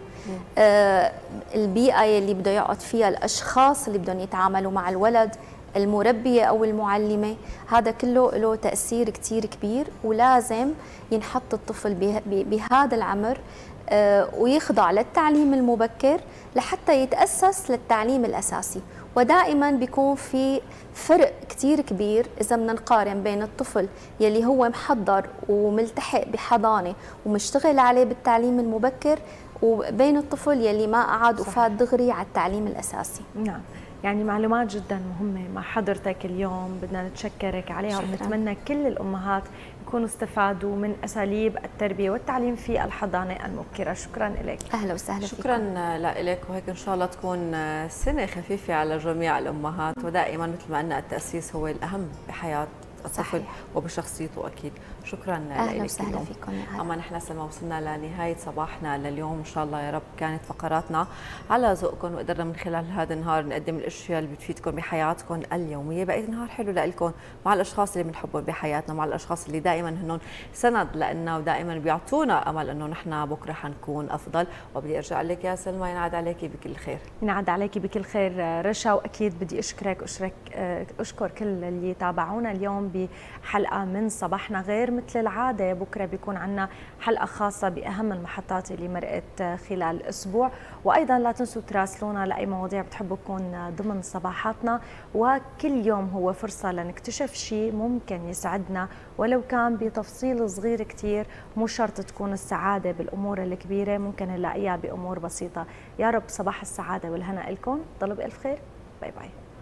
البيئه اللي بده يقعد فيها، الاشخاص اللي بدهم يتعاملوا مع الولد، المربيه او المعلمه. هذا كله له تاثير كثير كبير، ولازم ينحط الطفل بهذا العمر ويخضع للتعليم المبكر لحتى يتأسس للتعليم الأساسي. ودائما بيكون في فرق كتير كبير إذا بدنا نقارن بين الطفل يلي هو محضر وملتحق بحضانة ومشتغل عليه بالتعليم المبكر، وبين الطفل يلي ما قعد وفات دغري على التعليم الأساسي. نعم، يعني معلومات جدا مهمة مع حضرتك اليوم، بدنا نتشكرك عليها ونتمنى كل الأمهات يكونوا استفادوا من أساليب التربية والتعليم في الحضانة المبكرة. شكرا لك. أهلا وسهلا. شكرا لك، وهيك إن شاء الله تكون سنة خفيفة على جميع الأمهات، ودائما مثل ما قلنا التأسيس هو الأهم بحياة الطفل وبشخصيته أكيد. شكرا لك. اهلا وسهلا فيكم. اما نحن سلمى وصلنا لنهايه صباحنا لليوم، ان شاء الله يا رب كانت فقراتنا على ذوقكم وقدرنا من خلال هذا النهار نقدم الاشياء اللي بتفيدكم بحياتكم اليوميه. بقيت نهار حلو لكم مع الاشخاص اللي بنحبهم بحياتنا، مع الاشخاص اللي دائما هنن سند لنا ودائما بيعطونا امل انه نحن بكره حنكون افضل. وبدي ارجع لك يا سلمى، ينعاد عليكي بكل خير. ينعاد عليكي بكل خير رشا، واكيد بدي اشكر كل اللي تابعونا اليوم بحلقه من صباحنا غير. مثل العاده بكره بيكون عندنا حلقه خاصه باهم المحطات اللي مرقت خلال الاسبوع، وايضا لا تنسوا تراسلونا لاي مواضيع بتحبوا تكون ضمن صباحاتنا، وكل يوم هو فرصه لنكتشف شيء ممكن يسعدنا ولو كان بتفصيل صغير كتير. مو شرط تكون السعاده بالامور الكبيره، ممكن نلاقيها بامور بسيطه. يا رب صباح السعاده والهنا لكم، ضلوا بالف خير، باي باي.